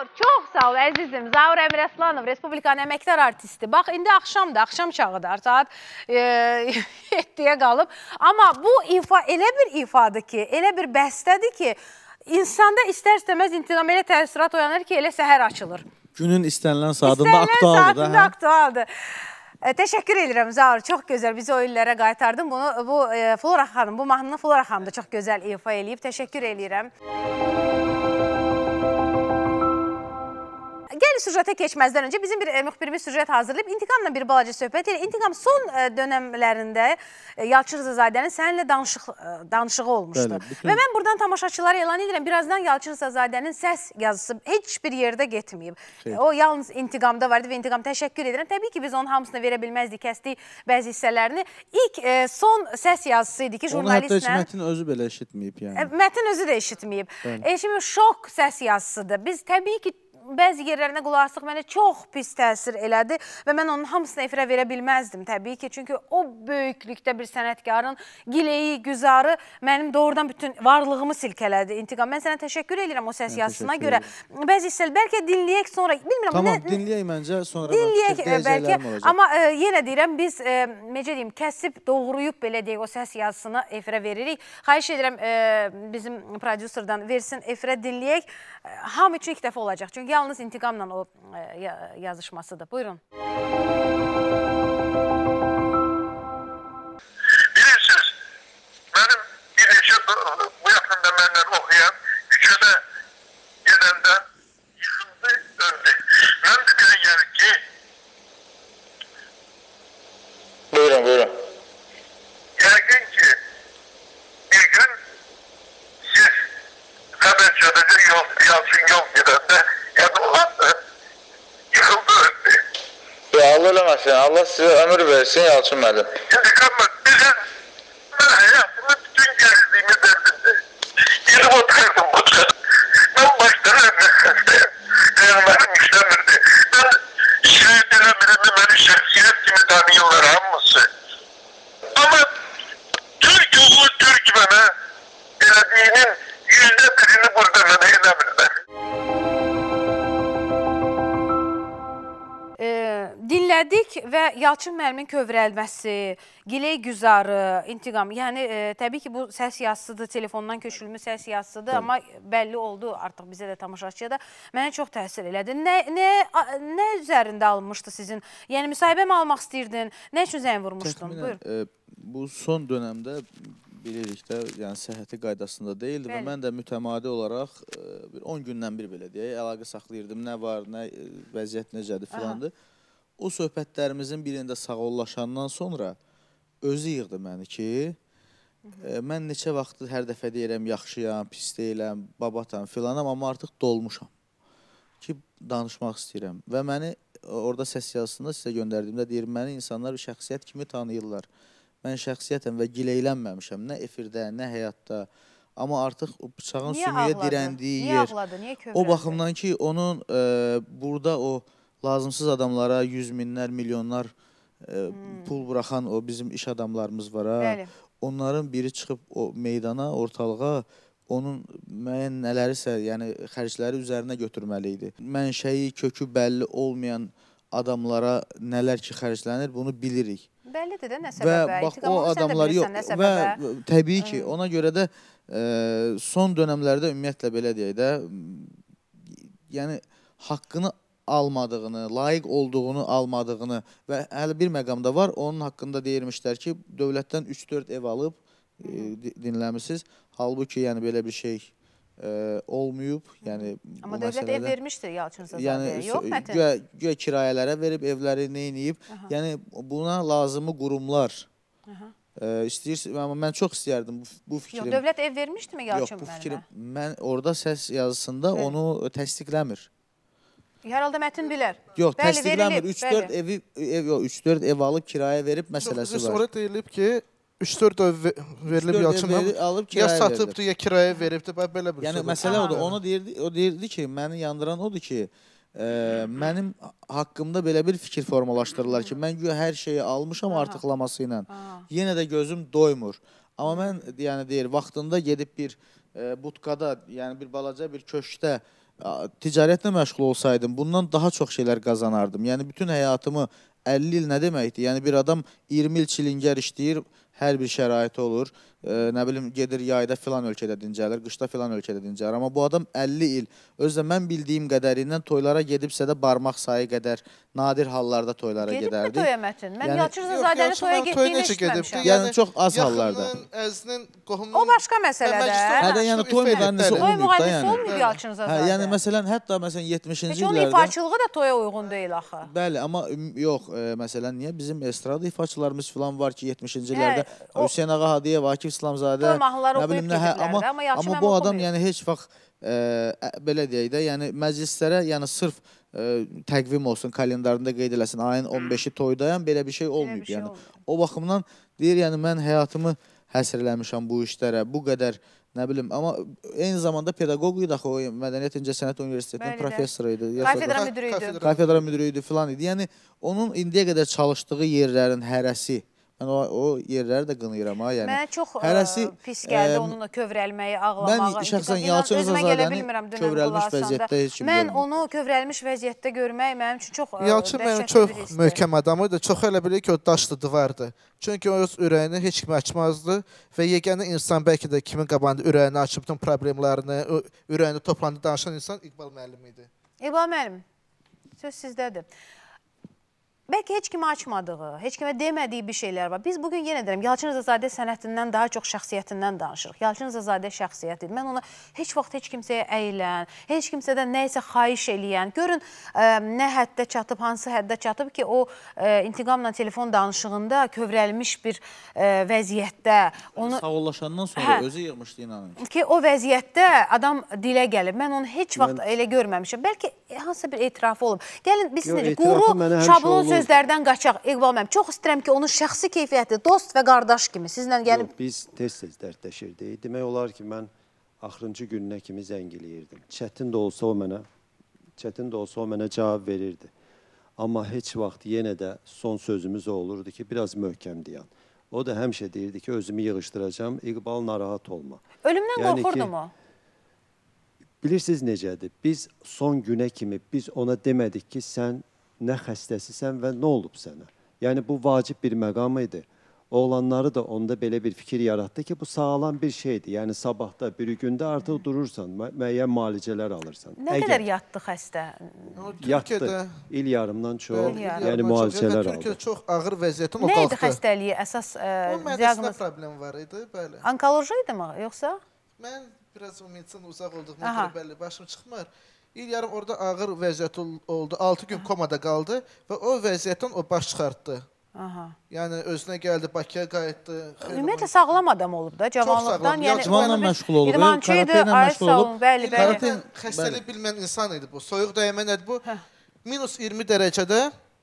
çox sağ ol əzizim. Zaur Əmir Əslanov, Respublikanın əməkdar artisti. Bax, indi axşamdır, axşam çağıdır, saat yeddiyə qalıb. Amma bu ifa elə bir ifadır ki, elə bir bəstədir ki, insanda istər-istəməz intiqam elə təsirat oyanır ki, elə səhər açılır. Günün istənilən saatında aktualdır. İstənilən saatında aktualdır. E, təşəkkür edirəm Zaur, çox gözəl bizi o illərə qaytardın. Bunu bu e, Flora xanım, bu mahnını Flora xanım da çox gözəl ifa eləyib. Təşəkkür edirəm. Gəl süjetə keçməzdən öncə bizim bir e, müxbirimiz süjet hazırlayıb İntiqamla bir balaca söhbət elə. İntiqam son e, dönəmlərində e, Yalçın Rızazadənin səninlə danışıq, e, danışığı olmuşdu. Bəli, bütün... Və mən buradan tamaşaçılara elan edirəm. Birazdan Yalçın Rızazadənin səs yazısı heç bir yerdə getməyib. E, o yalnız İntiqamda vardı və İntiqam təşəkkür edirəm. Təbii ki, biz onun hamısını verə bilməzdik, kəsdik bəzi hissələrini. İlk e, son səs yazısı idi ki, jurnalistlə... Onu hətta Mətin özü belə eşitməyib yəni. E, Mətin özü də eşitməyib. E, şimdi şok səs yazısıdır. Biz təbii ki, bəzi yerlərinə qulaq asıq mənə çox pis təsir elədi və mən onun hamısına efirə verə bilməzdim təbii ki. Çünki o böyüklükdə bir sənətkarın gileyi, güzarı mənim doğrudan bütün varlığımı silkələdi. İntiqam, mən sənə təşəkkür edirəm o səs yazısına görə. Bəzi hissəl, bəlkə dinləyək sonra, bilmirəm. Tamam, nə, dinləyək məncə, sonra dinləyək, bəlkə. Amma e, yenə deyirəm, biz, e, necə deyim, kəsib, doğruyub belə deyək, o səs yazısını efirə veririk. Xahiş edirəm, e, bizim prodüserdən versin, efirə dinləyək. E, ham üçün ilk dəfə olacaq. Çünki yalnız İntiqamla o e, yazışmasıdır. Buyurun. Bilirsiniz, benim bir neçə bu yaxında məndən oxuyan küçədə gedəndə yıxıldı, öldü. Mən də belə gəlir ki... Buyurun, buyurun. Yəqin ki, bir gün siz xəbərçədə Yalçın yol gedəndə yəni olandı, yıxıldı, öldü. Ya Allah eləməsin, Allah sizə ömür versin Yalçın müəllim. Şimdi qalmaz, bizim mən həyatımın bütün gəldiyimi derdimdi. Girib otururdum bu çıxır. Mən başlarım xəstəyim. Yəni mənim işləmirdi. Mən şəhid eləmirimi, məni şəxsiyyət kimi tanıyırlar hamısı. Ama Türk oğlu Türk mənə elədiyinin yüzdə birini burada mənə eləmirlər. Dinlədik və Yalçın müəllimin kövrəlməsi, giley güzarı, İntiqam. Yəni, e, təbii ki, bu səs yazısıdır, telefondan köçülmüş səs yazısıdır, Hı. amma bəlli oldu artıq bizə də tamaşaçıya da. Mənə çox təsir elədi. Nə, nə, nə üzərində alınmışdı sizin? Yəni, müsahibə mi almaq istəyirdin? Nə üçün zəng vurmuşdun? Buyur. E, bu son dönəmdə bilirik də, yəni səhhəti qaydasında deyildi və mən də mütəmadi olaraq e, bir on gündən bir belə deyək, əlaqə saxlayırdım. Nə var, nə vəziyyət necədir filandır. O söhbətlərimizin birində sağollaşandan sonra özü yığdı məni ki, e, mən neçə vaxtdır hər dəfə deyirəm, yaxşıyam, pis deyiləm, babatam filanam, amma artıq dolmuşam ki, danışmaq istəyirəm. Və məni orada səs yazısında sizə göndərdiyimdə deyir, məni insanlar şəxsiyyət kimi tanıyırlar. Mən şəxsiyyətəm və gileylənməmişəm, nə efirdə, nə həyatda. Amma artıq o bıçağın sümüyə dirəndiyi yer. Niyə ağladı, niyə kövrəldi? O baxımdan ki, onun e, burada o lazımsız adamlara yüz minlər, milyonlar e, hmm. pul buraxan o bizim iş adamlarımız var. Ha. Onların biri çıxıb o meydana, ortalığa onun müəyyən nələrisə, yəni xərcləri üzərinə götürməli idi. Mənşəyi, kökü bəlli olmayan adamlara nələr ki xərclənir, bunu bilirik. Bəllidir də nə səbəbə? Və bax, o adamlar yox. Və təbii ki, ona görə də e, son dönəmlərdə ümumiyyətlə belə deyək də, yəni haqqını almadığını, layiq olduğunu almadığını və hələ bir məqamda var, onun haqqında deyirmişlər ki, dövlətdən üç dörd ev alıb, e, dinləmişsiniz. Halbuki, yəni belə bir şey e, olmayıb. Yəni, amma dövlət məsələdə, ev vermişdir Yalçın Rızazadəyə, yəni, yox Mətin? Güya, güya kirayələrə verib, evləri neyniyib. Yəni, buna lazımı qurumlar e, istəyir, amma mən çox istəyərdim bu, bu fikrim. Yox, dövlət ev vermişdimi Yalçın müəllimə? Yox, bu fikrim, mən orada səs yazısında Bəli. onu təsdiqləmir. Hər halda Mətin bilər. Yox, təsdiqləmir. üç dörd evi, ev, yox, üç dörd ev alıb kiraya verib məsələsi var. Sonra deyilib ki, üç dörd ev verilib Yalçına, ya satıbdır, ya kiraya veribdir, belə bir yəni, məsələ odur, onu deyirdi, o deyirdi ki, məni yandıran odur ki, e, mənim haqqımda belə bir fikir formalaşdırırlar ki, mən güya hər şeyi almışam artıqlaması ilə, yenə də gözüm doymur. Amma mən, yəni deyir, vaxtında gedib bir e, butkada, yəni bir balaca bir köşkdə ticarətlə məşğul olsaydım, bundan daha çox şeylər qazanardım. Yəni, bütün həyatımı əlli il nə deməkdir? Yəni, bir adam iyirmi il çilingər işləyir, hər bir şəraiti olur. E, nə bilim, gedir yayda filan ölkədə dincəlir, qışda filan ölkədə dincəlir. Amma bu adam əlli il, özdə mən bildiyim qədərindən toylara gedibsə də barmaq sayı qədər nadir hallarda toylara Gedib gedərdi. Gedib mi toya Mətin? Mən Yəni- Yalçın Zazadənin toya getdiyini eşitməmişəm. Yəni, çox az hallarda. Yaxının, əzinin, qohumunun... O başqa məsələdə. Hə də, yəni, toy müğənnisi Toy olmayıb da, müğənnisi yəni. olmayıb Yalçın Hə, Zazadə. yəni, məsələn, hətta, məsələn, yetmişinci Peki, onun illərdə... ifaçılığı da toya uyğun deyil axı. Bəli, amma yox, e, məsələn, niyə bizim estrada ifaçılarımız filan var ki, yetmişinci illərdə o- Hüseyin Ağa Hadiyev, Akif İslamzadə, Toy mahnıları nə oxuyub bilim, nə, hə, gediblər amma, də, amma Yalçın amma mənim bu adam, oxumayıb. yəni, heç vaxt, e, ə, belə deyək də, yəni, məclislərə, yəni, sırf e, təqvim olsun, kalendarında qeyd eləsin, ayın on beşi toydayam, belə bir şey olmayıb, şey yəni. olmayıb. O baxımdan, deyir, yəni, mən həyatımı həsr eləmişəm bu işlərə, bu qədər, nə bilim, amma eyni zamanda pedaqoq idi axı, o Mədəniyyət İncəsənət Universitetinin Bəli də. professoru idi. Kafedra müdürü idi. Kafedra müdürü idi filan idi. Yəni, onun indiyə qədər çalışdığı yerlərin hərəsi, mən o, o yerləri də qınıyıram ha, yəni. Mənə çox hərəsi, ə, pis gəldi ə, onunla kövrəlməyi, ağlamağı. Mən şəxsən İnan, Yalçın özümə gələ Zazadəni bilmirəm dünən kövrəlmiş qulaq asanda. vəziyyətdə heç kim Mən görməyib. onu kövrəlmiş vəziyyətdə görmək mənim üçün çox ə, Yalçın mənim dəhşətli çox bir hissdir. möhkəm adamıydı. Çox elə bilir ki, o daşlı divardı. Çünki o öz ürəyini heç kim açmazdı və yeganə insan bəlkə də kimin qabağında ürəyini açıb bütün problemlərini, o ürəyini toplandı danışan insan İqbal müəllim idi. İqbal müəllim, söz sizdədir. Bəlkə heç kimə açmadığı, heç kimə demədiyi bir şeylər var. Biz bugün yenə deyirəm, Yalçın Zazadə sənətindən daha çox şəxsiyyətindən danışırıq. Yalçın Zazadə şəxsiyyətidir. Mən ona heç vaxt heç kimsəyə əyilən, heç kimsədən nəyisə xahiş eləyən, görün ə, nə həddə çatıb, hansı həddə çatıb ki, o ə, intiqamla telefon danışığında kövrəlmiş bir ə, vəziyyətdə. Onu... Sağollaşandan sonra hə, özü yığmışdı, inanın. Ki, o vəziyyətdə adam dilə gəlib. Mən onu heç vaxt mən... elə görməmişəm. Bəlkə hansısa bir etirafı olub. Gəlin, biz necə, quru, şablon sözlərdən qaçaq. İqbal mənim, çox istəyirəm ki, onun şəxsi keyfiyyəti, dost və qardaş kimi sizlə gəlib. Yox, biz tez-tez dərdləşirdik. Demək olar ki, mən axırıncı gününə kimi zəng eləyirdim. Çətin də olsa o mənə, çətin də olsa o mənə cavab verirdi. Amma heç vaxt yenə də son sözümüz olurdu ki, biraz möhkəm deyən. O da həmişə deyirdi ki, özümü yığışdıracağım, İqbal narahat olma. Ölümdən yəni qorxurdu mu? Bilirsiniz necədir? Biz son günə kimi biz ona demədik ki, sən nə xəstəsisən və nə olub sənə? Yəni, bu vacib bir məqam idi. Oğlanları da onda belə bir fikir yaratdı ki, bu sağlam bir şeydir. Yəni, sabahda, bir gündə artıq durursan, müəyyən müalicələr alırsan. Nə qədər yatdı xəstə? Yatdı. İl yarımdan çox, yəni müalicələr aldı. Türkiyədə çox ağır vəziyyətin o qalxdı. Nə idi xəstəliyi, əsas diaqnoz? O mədəsinə problem var idi, bəli. Onkoloji idi mi, yoxsa? Mən biraz o medisinin uzaq olduğum üçün, bəli, başım çıxmır. İl yarım orada ağır vəziyyət oldu. altı gün komada qaldı və o vəziyyətdən o baş çıxartdı. Aha. Yəni özünə gəldi, Bakıya qayıtdı. Ümumiyyətlə sağlam adam olub da, cavanlıqdan. Yəni İdmanla məşğul olub, karatə ilə məşğul olub. Bəli, bəli. Xəstəlik bilməyən insan idi bu. Soyuq dəymə nədir bu? minus iyirmi dərəcədə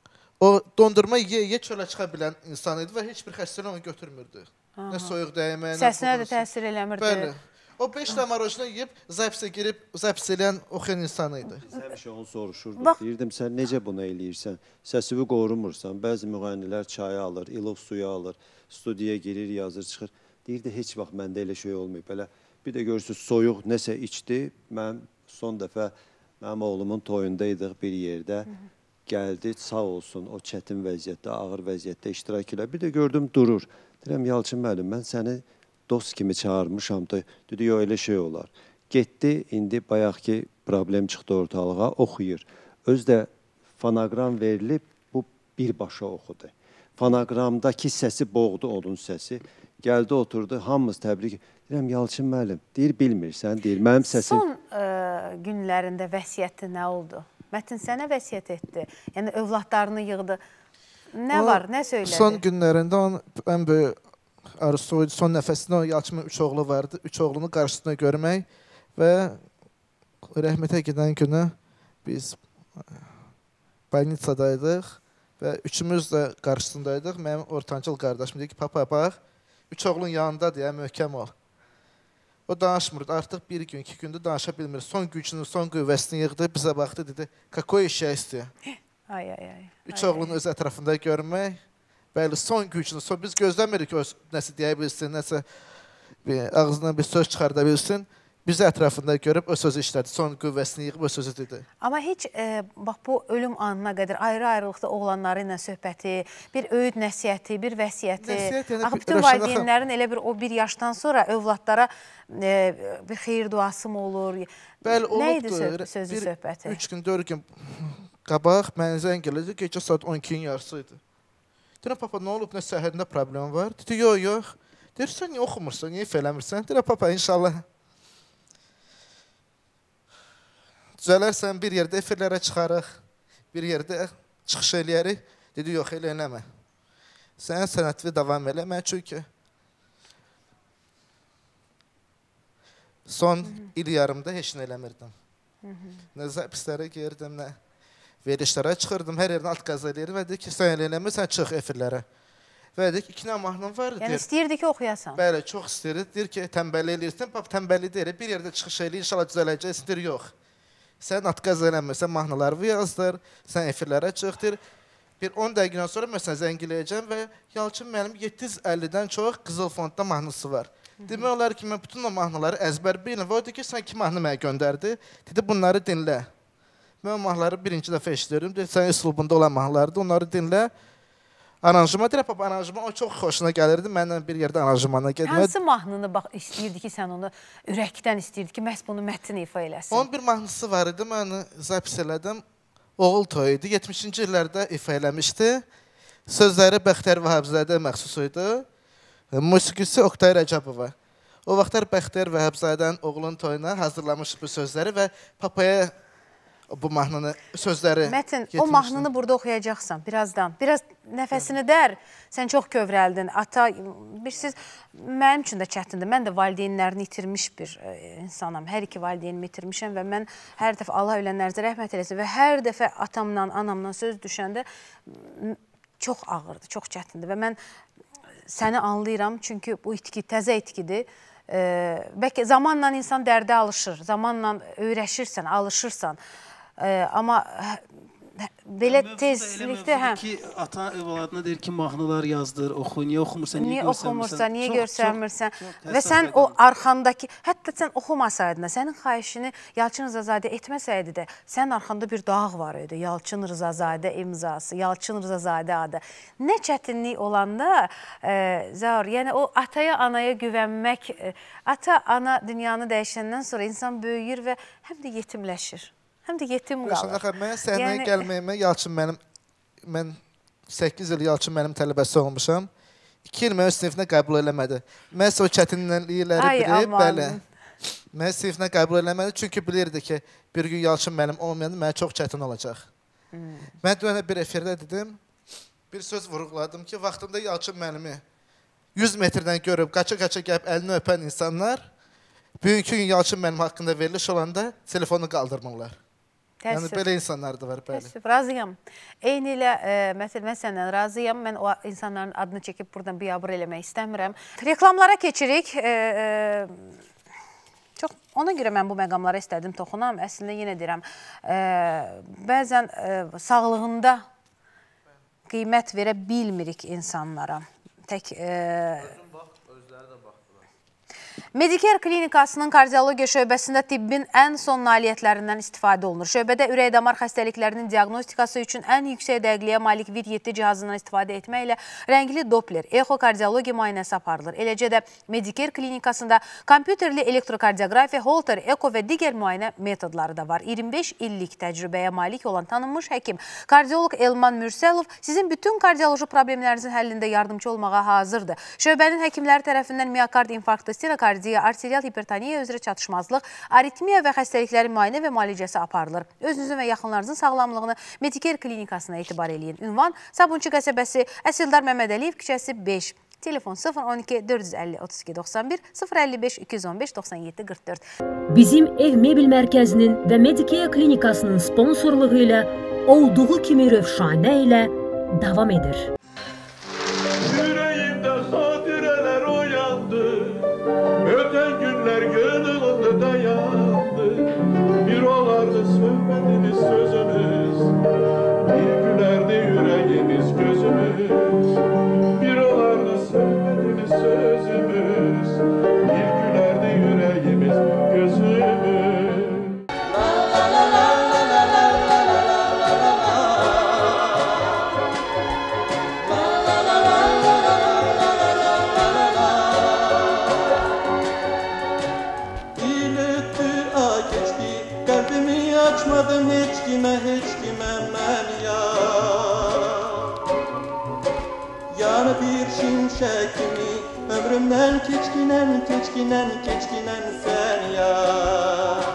o dondurma ye-ye çölə çıxa bilən insan idi və heç bir xəstəlik onu götürmürdü. Nə soyuq dəymə, nə səsinə də təsir eləmirdi. Bəli. O beş dənə marojna yeyib, zapisə girib, zapis eləyən oxuyan insan idi. Biz həmişə onu soruşurduq. Deyirdim, sən necə bunu eləyirsən? Səsivi qorumursan. Bəzi müğənnilər çayı alır, ilıq suyu alır, studiyaya girir, yazır, çıxır. Deyirdi, heç vaxt məndə elə şey olmayıb. Belə bir də görürsünüz, soyuq nəsə içdi. Mən son dəfə mənim oğlumun toyundaydıq bir yerdə. Gəldi, sağ olsun, o çətin vəziyyətdə, ağır vəziyyətdə iştirak elə. Bir də gördüm, durur. Deyirəm, Yalçın müəllim, mən səni dost kimi çağırmışam da, dedi, yox, elə şey olar. Getdi, indi bayaq ki, problem çıxdı ortalığa, oxuyur. Özdə fonoqram verilib, bu birbaşa oxudu. Fonoqramdakı səsi boğdu, onun səsi. Gəldi, oturdu, hamımız təbrik. Deyirəm, Yalçın müəllim, deyir, bilmirsən, deyir, mənim səsim... Son ə, günlərində vəsiyyəti nə oldu? Mətin sənə vəsiyyət etdi, yəni övladlarını yığdı. Nə o, var, nə söylədi? Son günlərində onun ən böyük arzusu oydu. Son nəfəsində o Yalçının üç oğlu vardı. Üç oğlunu qarşısında görmək və rəhmətə gedən günü biz больницadaydıq və üçümüz də qarşısındaydıq. Mənim ortancıl qardaşım dedi ki, papa, bax, üç oğlun yanındadır, ya, möhkəm ol. O danışmırdı. Artıq bir gün, iki gündür danışa bilmir. Son gücünü, son qüvvəsini yığdı, bizə baxdı, dedi, kakoy işə istəyir. Ay, ay, ay. Üç oğlunu öz ətrafında görmək. Bəli, son gücünü, son, biz gözləmirik ki, o nəsə deyə bilsin, nəsə bir, ağzından bir söz çıxarda bilsin. bizi ətrafında görüb o sözü işlədi. Son qüvvəsini yığıb o sözü dedi. Amma heç e, bax bu ölüm anına qədər ayrı-ayrılıqda oğlanları ilə söhbəti, bir öyüd nəsiyyəti, bir vəsiyyəti, Nəsiyyət, yəni, axı bütün Rövşən valideynlərin elə bir o bir yaşdan sonra övladlara e, bir xeyir duası mı olur? Bəli, Nə idi olubdur. sö sözü Bir, söhbəti? Üç gün, dörd gün qabaq mənə zəng gəldi. Gecə saat on ikinin yarısı idi. Deyirəm, papa, nə olub, nə səhərində problem var? Dedi, yox, yox. Deyir, sən niyə oxumursan, niyə ifa eləmirsən? Deyirəm, papa, inşallah düzələrsən, bir yerdə efirlərə çıxarıq, bir yerdə çıxış eləyərik. Dedi, yox, elə eləmə. Sən sənətli davam eləmə, çünki son il yarımda heç nə eləmirdim. Nə zapislərə girdim, nə verilişlərə çıxırdım, hər yerdən alt qaz eləyirdim və dedi ki, sən elə eləmə, sən çıx efirlərə. Və dedi ki, iki nə mahnım var. Yəni istəyirdi ki, oxuyasan. Bəli, çox istəyirdi. Deyir ki, tənbəlli eləyirsən, pap, tənbəlli deyir, bir yerdə çıxış eləyir, inşallah düzələcəksin, deyir, yox. Sən atqaz eləmirsən, mahnılarını yazdır, sən efirlərə çıxdır. Bir on dəqiqədən sonra məsələn zəngiləyəcəm və Yalçın müəllim yeddi yüz əllidən çox qızıl fondda mahnısı var. Demək olar ki, mən bütün o mahnıları əzbər bilirəm və o dedi ki, sən iki mahnı mənə göndərdi. Dedi, bunları dinlə. Mən o mahnıları birinci dəfə işlərim. Dedi, sən üslubunda olan mahnılardır, onları dinlə. Aranjıma deyirəm, papa, aranjıma o çox xoşuna gəlirdi. Mənlə bir yerdə aranjımana gedmək. Hansı mahnını bax istəyirdi ki, sən onu ürəkdən istəyirdi ki, məhz bunu mətn ifa eləsin? Onun bir mahnısı var idi, mən onu zapis elədim. Oğul toyu idi. yetmişinci illərdə ifa eləmişdi. Sözləri Bəxtiyar Vahabzadə məxsus idi. Musiqisi Oktay Rəcəbova. O vaxtlar Bəxtiyar Vahabzadənin oğlun toyuna hazırlamış bu sözləri və papaya bu mahnını, sözləri Mətin, o mahnını burada oxuyacaqsan birazdan. Biraz nəfəsini dər, sən çox kövrəldin. Ata, bilirsiniz, mənim üçün də çətindir. Mən də valideynlərini itirmiş bir insanam. Hər iki valideynimi itirmişəm və mən hər dəfə Allah ölənlərinizə rəhmət eləsin və hər dəfə atamla, anamla söz düşəndə çox ağırdır, çox çətindir və mən səni anlayıram, çünki bu itki təzə itkidir. Bəlkə zamanla insan dərdə alışır, zamanla öyrəşirsən, alışırsan. Amma belə tezlikdə hə ki, ata övladına deyir ki, mahnılar yazdır, oxu, niyə oxumursan, niyə oxumursan, niyə görsənmirsən və sən o arxandakı, hətta sən oxumasaydın da, sənin xahişini Yalçın Rızazadə etməsəydi də, sənin arxanda bir dağ var idi, Yalçın Rızazadə imzası, Yalçın Rızazadə adı. Nə çətinlik olanda, Zaur, yəni o ataya, anaya güvənmək, ata, ana dünyanı dəyişəndən sonra insan böyüyür və həm də yetimləşir. Həm də yetim qalır. Mən səhnəyə gəlməyimə Yalçın mənim, mən səkkiz il Yalçın mənim tələbəsi olmuşam. iki il mən öz sinifinə qəbul eləmədi. Mən o çətinlikləri bilib, bəli. Mən sinifinə qəbul eləmədi, çünki bilirdi ki, bir gün Yalçın mənim olmayanı mənə çox çətin olacaq. Mən dönə bir efirdə dedim, bir söz vurğuladım ki, vaxtında Yalçın mənimi yüz metrdən görüb, qaça-qaça gəlib əlini öpən insanlar, bugünkü gün Yalçın mənim haqqında veriliş olanda telefonu qaldırmırlar. Yəni, belə insanlar da var, bəli. Təəssüf, razıyam. Eyni ilə, məsələn, mən səndən razıyam. Mən o insanların adını çəkib buradan biabır eləmək istəmirəm. Reklamlara keçirik. Çox, ona görə mən bu məqamlara istədim toxunam. Əslində, yenə deyirəm, bəzən sağlığında qiymət verə bilmirik insanlara. Tək... Medicare klinikasının kardiologiya şöbəsində tibbin ən son nailiyyətlərindən istifadə olunur. Şöbədə ürək-damar xəstəliklərinin diaqnostikası üçün ən yüksək dəqiqliyə malik V I D yeddi cihazından istifadə etməklə rəngli Doppler, exokardiologiya müayinəsi aparılır. Eləcə də Medicare klinikasında kompüterli elektrokardiografiya, Holter, eko və digər müayinə metodları da var. iyirmi beş illik təcrübəyə malik olan tanınmış həkim, kardioloq Elman Mürsəlov sizin bütün kardioloji problemlərinizin həllində yardımcı olmağa hazırdır. Şöbənin həkimləri tərəfindən miokard infarktı, stenokardiya, arterial hipertoniya üzrə çatışmazlıq, aritmiya və xəstəliklərin müayinə və müalicəsi aparılır. Özünüzün və yaxınlarınızın sağlamlığını Medicare klinikasına etibar eləyin. Ünvan Sabunçu qəsəbəsi, Əsildar Məmmədəliyev küçəsi beş. Telefon sıfır on iki dörd yüz əlli otuz iki doxsan bir, sıfır əlli beş iki yüz on beş doxsan yeddi qırx dörd. Bizim Ev Mebel Mərkəzinin və Medicare klinikasının sponsorluğu ilə olduğu kimi Rövşanə ilə davam edir. Yüreğimdə xatirələr oyandı, ötən günlər gönlümdə dayandı. Bir olardı söhbətiniz, sözünüz, bir gülərdi ürəyimiz, gözümüz. Bir olardı söhbətiniz, sözümüz, bir gülərdi ürəyimiz, gözümüz. Yar bir şimşek kimi ömrümden keçkinen, keçkinen, keçkinen sen yar.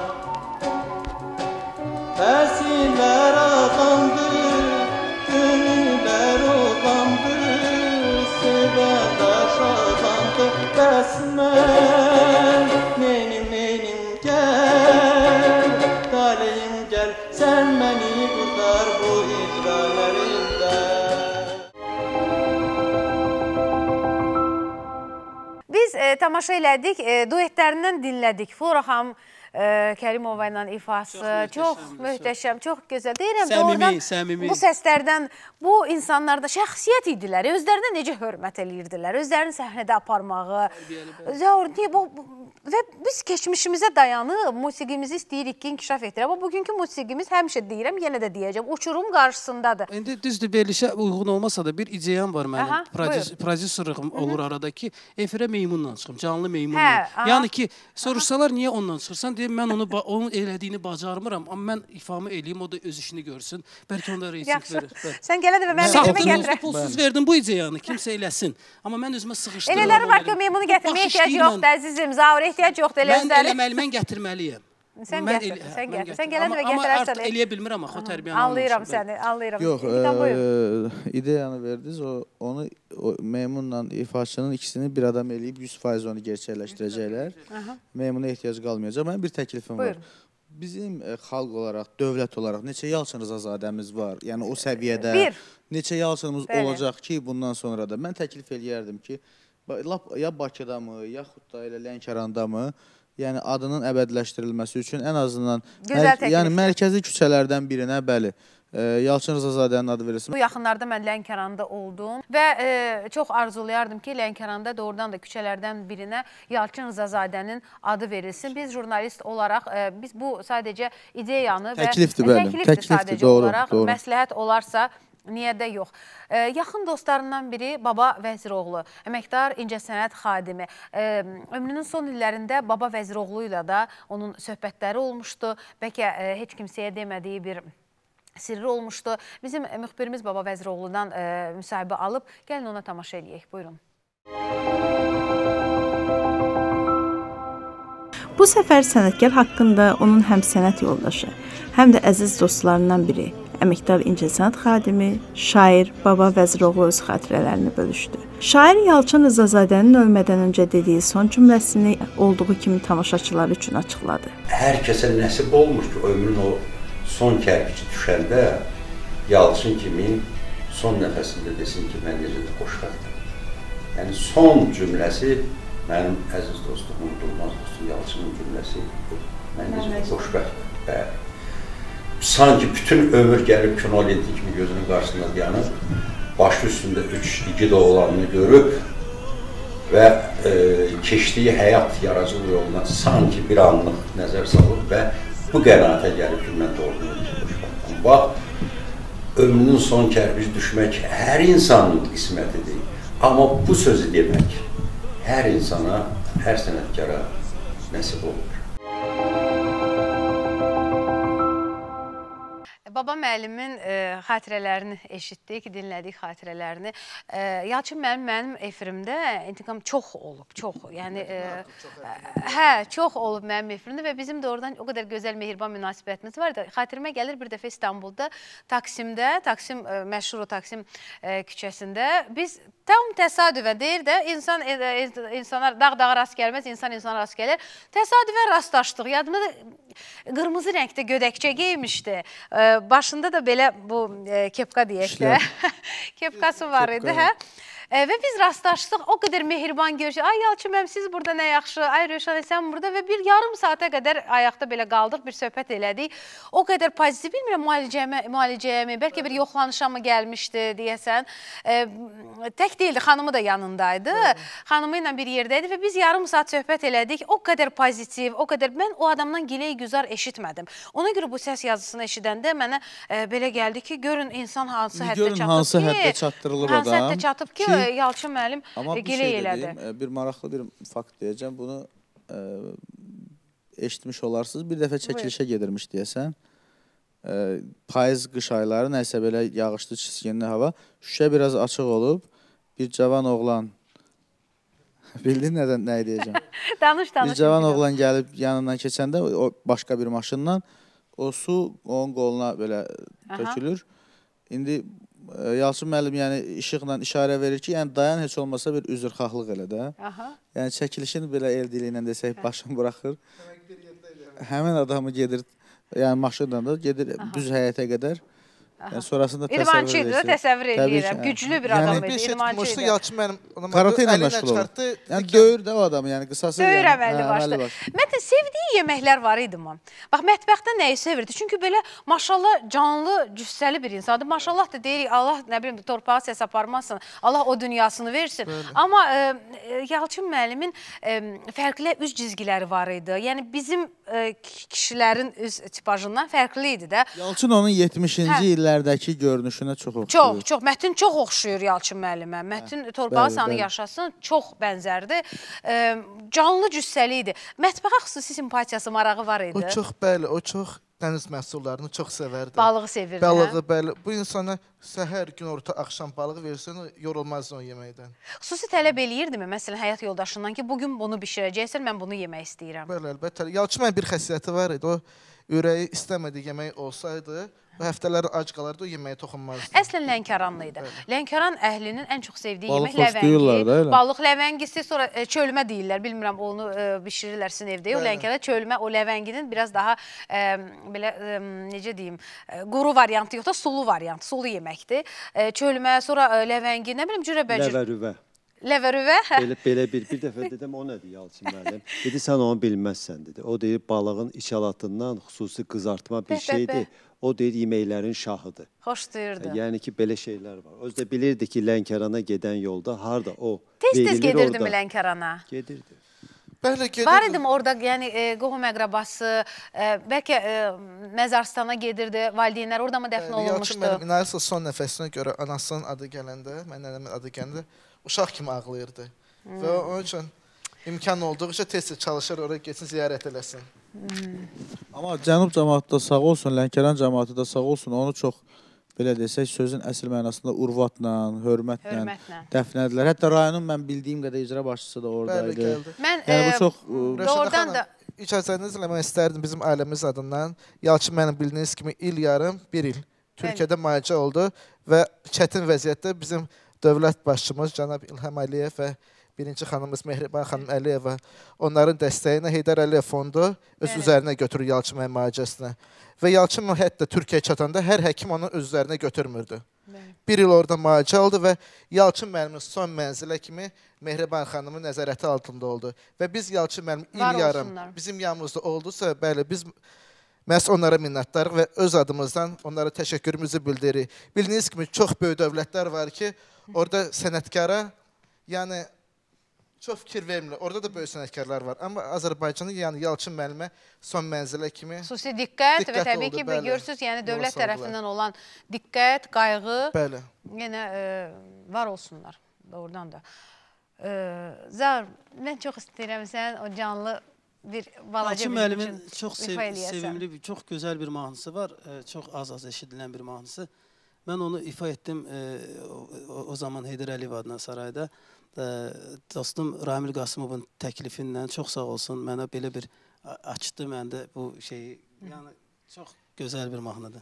Fəsilər ağandı, gönülər oğandı, sevən aşağılandı. Bəs mən neynim, neynim gəl, taleyim gəl, sən məni qurtar bu icralərimdən. Biz e, tamaşa elədik, e, duetlərindən dinlədik. Flora xanım e, Kərimova ilə ifası çox möhtəşəm, çox gözəl. Deyirəm, səmimi, səmimi. Bu səslərdən bu insanlarda şəxsiyyət idilər. Özlərinə necə hörmət eləyirdilər, özlərini səhnədə aparmağı. Və biz keçmişimizə dayanıb musiqimizi istəyirik ki, inkişaf etdirək. Amma bugünkü musiqimiz həmişə deyirəm, yenə də deyəcəm, uçurum qarşısındadır. İndi düzdür, verilişə uyğun olmasa da bir ideyam var mənim. Prodüserlığım olur arada ki, efirə meymunla çıxım, canlı meymunla. Yəni ki, soruşsalar niyə ondan çıxırsan, deyim, mən onun elədiyini bacarmıram, amma mən ifamı eləyim, o da öz işini görsün. Bəlkə onda reyting verir. Sən gələ də və mən meymunu gətirəm. Pulsuz verdim bu ideyanı, kimsə eləsin. Amma mən özümə sıxışdırıram. Elələri var ki, meymunu gətirməyə ehtiyac yoxdur, əzizim, Zaur, ehtiyac yoxdur. Mən eləməli, mən gətirməliyəm. Sən gətir, sən gətir. Sən gələn və gətirərsən. Amma artıq eləyə bilmirəm, axı o tərbiyyəni almışım. Anlayıram səni, anlayıram. Yox, ideyanı verdiniz, onu meymunla ifaçının ikisini bir adam eləyib yüz faiz onu gerçəkləşdirəcəklər. Meymuna ehtiyac qalmayacaq. Mənim bir təklifim var. Bizim xalq olaraq, dövlət olaraq neçə Yalçın Rızazadəmiz var? Yəni o səviyyədə neçə Yalçınımız olacaq ki, bundan sonra da. Mən təklif eləyərdim ki, ya Bakıda mı, yaxud da elə Lənkəranda mı, yəni adının əbədiləşdirilməsi üçün ən azından yəni mərkəzi küçələrdən birinə, bəli, Yalçın Rızazadənin adı verilsin. Bu yaxınlarda mən Lənkəranda oldum və çox arzulayardım ki, Lənkəranda doğrudan da küçələrdən birinə Yalçın Rızazadənin adı verilsin. Biz jurnalist olaraq, biz bu sadəcə ideyanı və təklifdir sadəcə olaraq, məsləhət olarsa, niyə də yox. Yaxın dostlarından biri Baba Vəziroğlu, əməkdar incəsənət xadimi. Ömrünün son illərində Baba Vəziroğlu ilə də onun söhbətləri olmuşdu. Bəlkə heç kimsəyə demədiyi bir sirri olmuşdu. Bizim müxbirimiz Baba Vəziroğludan müsahibə alıb, gəlin ona tamaşa eləyək. Buyurun. Bu səfər sənətkar haqqında onun həm sənət yoldaşı, həm də əziz dostlarından biri, əməkdar incəsənət xadimi, şair Baba Vəziroğlu öz xatirələrini bölüşdü. Şair Yalçın Rızazadənin ölmədən öncə dediyi son cümləsini olduğu kimi tamaşaçılar üçün açıqladı. Hər kəsə nəsib olmur ki, ömrün o son kərpici düşəndə Yalçın kimi son nəfəsində desin ki, mən necə də xoşbəxtəm. Yəni, son cümləsi mənim əziz dostum, unudulmaz dostum Yalçının cümləsi, mən necə də xoşbəxtəm. Sanki bütün ömür gəlib kinolinti kimi gözünün qarşısında dayanıb, başı üstündə üç igid oğlanını görüb və keçdiyi həyat yaracıl yoluna sanki bir anlıq nəzər salıb və bu qənaətə gəlib ki, mən doğrudan xoşbəxtəm. Bax, ömrünün son kərpici düşmək hər insanın qismətidir. Amma bu sözü demək hər insana, hər sənətkara nəsib olur. Baba müəllimin xatirələrini eşitdik, dinlədik xatirələrini. Yalçın mənim, mənim efirimdə intiqam çox olub, çox. Yəni, hə, çox olub mənim efirimdə və bizim də oradan o qədər gözəl, mehriban münasibətimiz var. Xatirimə gəlir bir dəfə İstanbulda, Taksimdə, Taksim, məşhur o Taksim küçəsində biz tam təsadüfən deyir də, insan, insanlar dağ-dağa rast gəlməz, insan insana rast gəlir. Təsadüfən rastlaşdıq. Yadımda da qırmızı rəngdə gödəkçə geymişdi. Başında da belə bu kepka deyək də, kepkası var idi, hə? Və biz rastlaşdıq, o qədər mehriban görüşdük. Ay Yalçın mənim, siz burada nə yaxşı, ay Rövşən, sən burada və bir yarım saata qədər ayaqda belə qaldıq, bir söhbət elədik. O qədər pozitiv, bilmirəm, müalicəyəmi, bəlkə bir yoxlanışa mı gəlmişdi deyəsən. Tək deyildi, xanımı da yanındaydı, xanımı ilə bir yerdəydi və biz yarım saat söhbət elədik. O qədər pozitiv, o qədər, mən o adamdan giləy güzar eşitmədim. Ona görə bu səs yazısını eşidəndə mənə belə gəldi ki, görün insan hansı həddə çatıb ki, hansı həddə çatdırılır hansı həddə çatıb ki, Yalçın müəllim giləy elədi. Amma bir maraqlı bir fakt deyəcəm, bunu eşitmiş olarsınız. Bir dəfə çəkilişə gedirmiş deyəsən, payız, qış ayları, nəysə belə yağışlı, çiskinli hava, şüşə biraz açıq olub, bir cavan oğlan bildin nədən nə edəcəm? Danış, danış. Bir cavan oğlan gəlib yanından keçəndə o başqa bir maşından o su onun qoluna belə tökülür. İndi Yalçın müəllim yəni işıqla işarə verir ki, yəni dayan heç olmasa bir üzrxahlıq elə də. Yəni çəkilişini belə el dili ilə desək başını buraxır. Həmin adamı gedir, yəni maşınla da gedir düz həyətə qədər. Yəni sonrasında İdmançı idi də, təsəvvür edirəm. Güclü bir adam idi, idmançı idi. Yalçın müəllim karate ilə məşğul olur. Yəni döyür də o adamı, yəni qısası. Döyür əməlli başlı. Mətin, sevdiyi yeməklər var idi mi? Bax, mətbəxdə nəyi sevirdi? Çünki belə maşallah canlı, cüssəli bir insandır. Maşallah da deyirik, Allah nə bilim torpağı səs aparmasın, Allah o dünyasını versin. Amma Yalçın müəllimin fərqli üz cizgiləri var idi. Yəni bizim kişilərin üz tipajından fərqli idi də. Yalçın onun yetmişinci illərdəki görünüşünə çox oxşuyur. Çox, çox. Mətin çox oxşuyur Yalçın müəllimə. Mətin torpağı sanı yaşasın, çox bənzərdir. Canlı cüssəli idi. Mətbəxə xüsusi simpatiyası, marağı var idi. O çox, bəli, o çox dəniz məhsullarını çox sevərdi. Balığı sevirdi. Balığı, bəli. Bu insana səhər, gün orta, axşam balığı versin, yorulmazdı o yeməkdən. Xüsusi tələb eləyirdimi, məsələn, həyat yoldaşından ki, bugün bunu bişirəcəksən, mən bunu yemək istəyirəm. Bəli, əlbəttə. Yalçın müəllim bir xəssiyyəti var idi. O ürəyi istəmədiyi yemək olsaydı, bu həftələr ac qalardı, o yeməyə toxunmazdı. Əslən Lənkəranlı idi. Lənkəran əhlinin ən çox sevdiyi yemək ləvəngi. Balıq ləvəngisi, sonra çölmə deyirlər. Bilmirəm, onu bişirirlər sizin evdə. O Lənkəranda çölmə, o ləvənginin biraz daha, belə, necə deyim, quru variantı yox da sulu variantı, sulu yeməkdir. Çölmə, sonra ləvəngi, nə bilim, cürəbəcür. Ləvərüvə. Ləvərüvə? Belə bir, bir dəfə dedim, o nədir Yalçın müəllim? Dedi, sən onu bilməzsən, dedi. O deyir, balığın içalatından xüsusi qızartma bir şeydir. O deyir, yeməklərin şahıdır. Xoş duyurdu. Yəni ki, belə şeylər var. Özdə bilirdi ki, Lənkərana gedən yolda harada o tez-tez gedirdi mi Lənkərana? Gedirdi. Bəli, gedirdi. Var idim orada, yəni qohum əqrabası, bəlkə məzarstana gedirdi, valideynlər orada mı dəfn olunmuşdu? Yalçın müəllim, inanırsa son nəfəsinə görə anasının adı gələndə, mən nənəmin adı gələndə, uşaq kimi ağlayırdı. Və onun üçün imkan olduqca tez-tez çalışır, oraya geçsin, ziyarət eləsin. Amma Cənub cəmaatı da sağ olsun, Lənkəran cəmaatı da sağ olsun, onu çox, belə desək, sözün əsl mənasında urvatla, hörmətlə dəfnədilər. Hətta rayonun mən bildiyim qədər icra başçısı da oradaydı. Mən doğrudan da icazənizlə mən istərdim bizim ailəmiz adından. Yalçın mənim bildiyiniz kimi il yarım, bir il Türkiyədə müalicə oldu və çətin vəziyyətdə bizim dövlət başçımız cənab İlham Əliyev və birinci xanımız Mehriban xanım Əliyeva onların dəstəyinə Heydər Əliyev fondu öz üzərinə götürür Yalçın müəllim müalicəsinə. Və Yalçın müəllim hətta Türkiyəyə çatanda hər həkim onu öz üzərinə götürmürdü. Bir il orada müalicə oldu və Yalçın müəllimin son mənzilə kimi Mehriban xanımın nəzarəti altında oldu. Və biz Yalçın müəllim il yarım bizim yanımızda oldusa, bəli, biz məhz onlara minnətdarıq və öz adımızdan onlara təşəkkürümüzü bildiririk. Bildiyiniz kimi çox böyük dövlətlər var ki, orada sənətkara, yəni çox fikir vermirlər. Orada da böyük sənətkarlar var. Amma Azərbaycanın, yəni Yalçın müəllimə son mənzilə kimi xüsusi diqqət və təbii ki, görürsünüz, yəni dövlət tərəfindən olan diqqət, qayğı yenə var olsunlar doğrudan da. Zar, mən çox istəyirəm sən o canlı bir balaca bizim üçün çox sevimli, çox gözəl bir mahnısı var. Çox az-az eşidilən bir mahnısı. Mən onu ifa etdim o zaman Heydər Əliyev adına sarayda. Dostum Ramil Qasımovun təklifindən çox sağ olsun, mənə belə bir açdı məndə bu şeyi. Yəni, çox gözəl bir mahnıdır.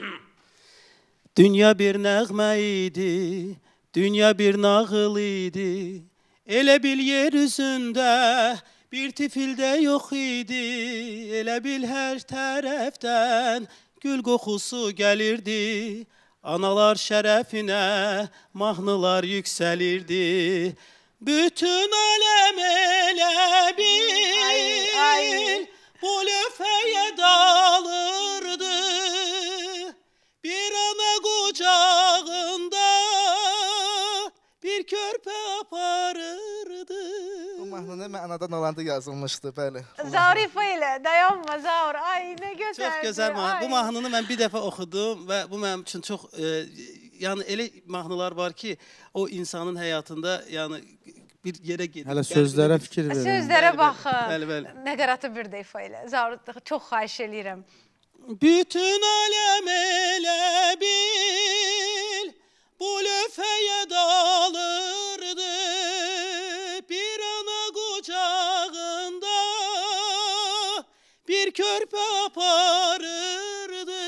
Dünya bir nəğmə idi, dünya bir nağıl idi, elə bil yer üzündə bir tifildə yox idi, elə bil hər tərəfdən gül qoxusu gəlirdi. Analar şərəfinə mahnılar yüksəlirdi. Bütün aləm elə bil bu lövhəyə dalırdı. Bir ana qucağında bir körpə aparırdı. Bu mahnını mən anadan olanda yazılmışdı, bəli. Zarifə ilə, dayanma Zaur, ay nə gözəldir. Çox gözəl mahnı. Bu mahnını mən bir dəfə oxudum və bu mənim üçün çox, yəni elə mahnılar var ki, o insanın həyatında, yəni bir yerə gedir. Hələ sözlərə fikir verin. Sözlərə baxın. Nəqaratı bir də ifa ilə. Zaur, çox xahiş eləyirəm. Bütün aləm elə bil bu lövhəyə dalır. körpə aparırdı.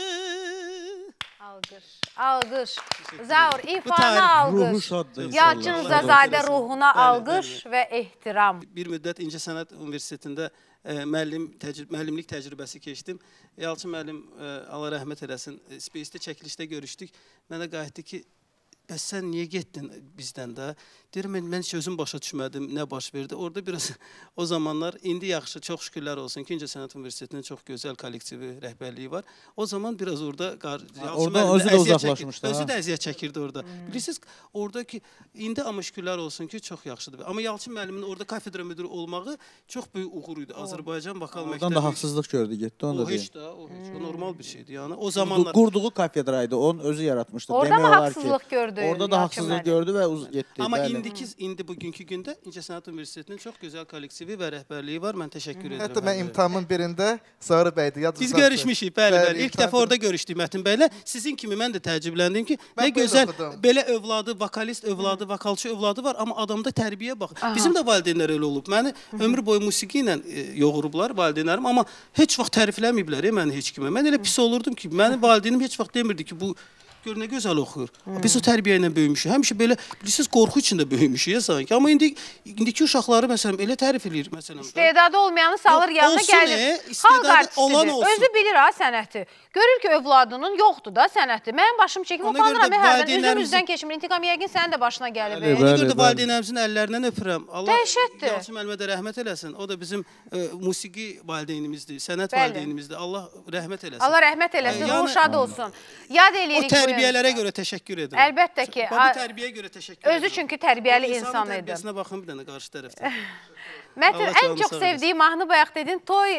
Alqış, alqış. Zaur, İfanə ruhu alqış. şaddır. Yalçın Zazadə ruhuna alqış və ehtiram. Bir müddət İncəsənət Universitetində ə, müəllim təcrü müəllimlik təcrübəsi keçdim. Yalçın müəllim ə, Allah rəhmət eləsin, Space-də çəkilişdə görüşdük. Mənə qayıtdı ki, bəs sən niyə getdin bizdən də? Deyirəm, mən, mən sözüm başa düşmədim, nə baş verdi. Orada biraz o zamanlar, indi yaxşı, çox şükürlər olsun ki, İncəsənət Universitetinin çox gözəl kollektivi, rəhbərliyi var. O zaman biraz orada... Orada özü də uzaqlaşmışdı. Özü də əziyyət çəkirdi orada. Hmm. Bilirsiniz, oradakı, indi amma şükürlər olsun ki, çox yaxşıdır. Amma Yalçın müəllimin orada kafedra müdürü olmağı çox böyük uğur idi. Azərbaycan Vokal Məktəbi. Oradan da haqsızlıq gördü, getdi, onu da deyim. O heç də, o heç, o normal bir şeydir. Yəni, o zamanlar... Qurduğu kafedraydı, onun özü yaratmışdı. Orada mı haqsızlıq gördü? Orada da haqsızlıq gördü və getdi. Amma indiki, indi bugünkü gündə İncəsənət Universitetinin çox gözəl kollektivi və rəhbərliyi var. Mən təşəkkür edirəm. Hətta mən imtahanın birində Sarı bəydi. Biz görüşmüşük, bəli, bəli. İlk dəfə orada görüşdük Mətin bəylə. Sizin kimi mən də təəccübləndim ki, nə gözəl belə övladı, vokalist övladı, vokalçı övladı var, amma adamda tərbiyə bax. Bizim də valideynlər elə olub. Məni ömrü boyu musiqi ilə yoğurublar valideynlərim, amma heç vaxt tərifləməyiblər məni heç kimə. Mən elə pis olurdum ki, mənim valideynim heç vaxt demirdi ki, bu gör nə gözəl oxuyur. Hmm. Biz o tərbiyə ilə böyümüşük. Həmişə belə, bilirsiniz, qorxu içində böyümüşük ya sanki. Amma indi, indiki uşaqları məsələn elə tərif edir. Məsələn, İstedadı olmayanı salır yanına gəlir. E, istedadı olan olsun. Özü bilir ha sənəti. Görür ki, övladının yoxdur da sənəti. Mənim başım çəkim, utanıram hərdən. Üzümüzdən keçmir. İntiqam yəqin sənin də başına gəlib. Ona görə də valideynlərimizin əllərindən öpürəm. Allah dəhşətdir. Yalçın müəllimə də rəhmət eləsin. O da bizim e, musiqi valideynimizdir, sənət valideynimizdir. Allah rəhmət eləsin. Allah rəhmət eləsin, ruhu şad olsun. Yad eləyirik. O tərbiyələrə görə təşəkkür edirəm. Əlbəttə ki. Bu tərbiyəyə görə təşəkkür edirəm. Özü çünki tərbiyəli insan idi. Tərbiyəsinə baxın bir dənə qarşı tərəfdə. Mətin, ən çox sevdiyi mahnı bayaq dedin, toy...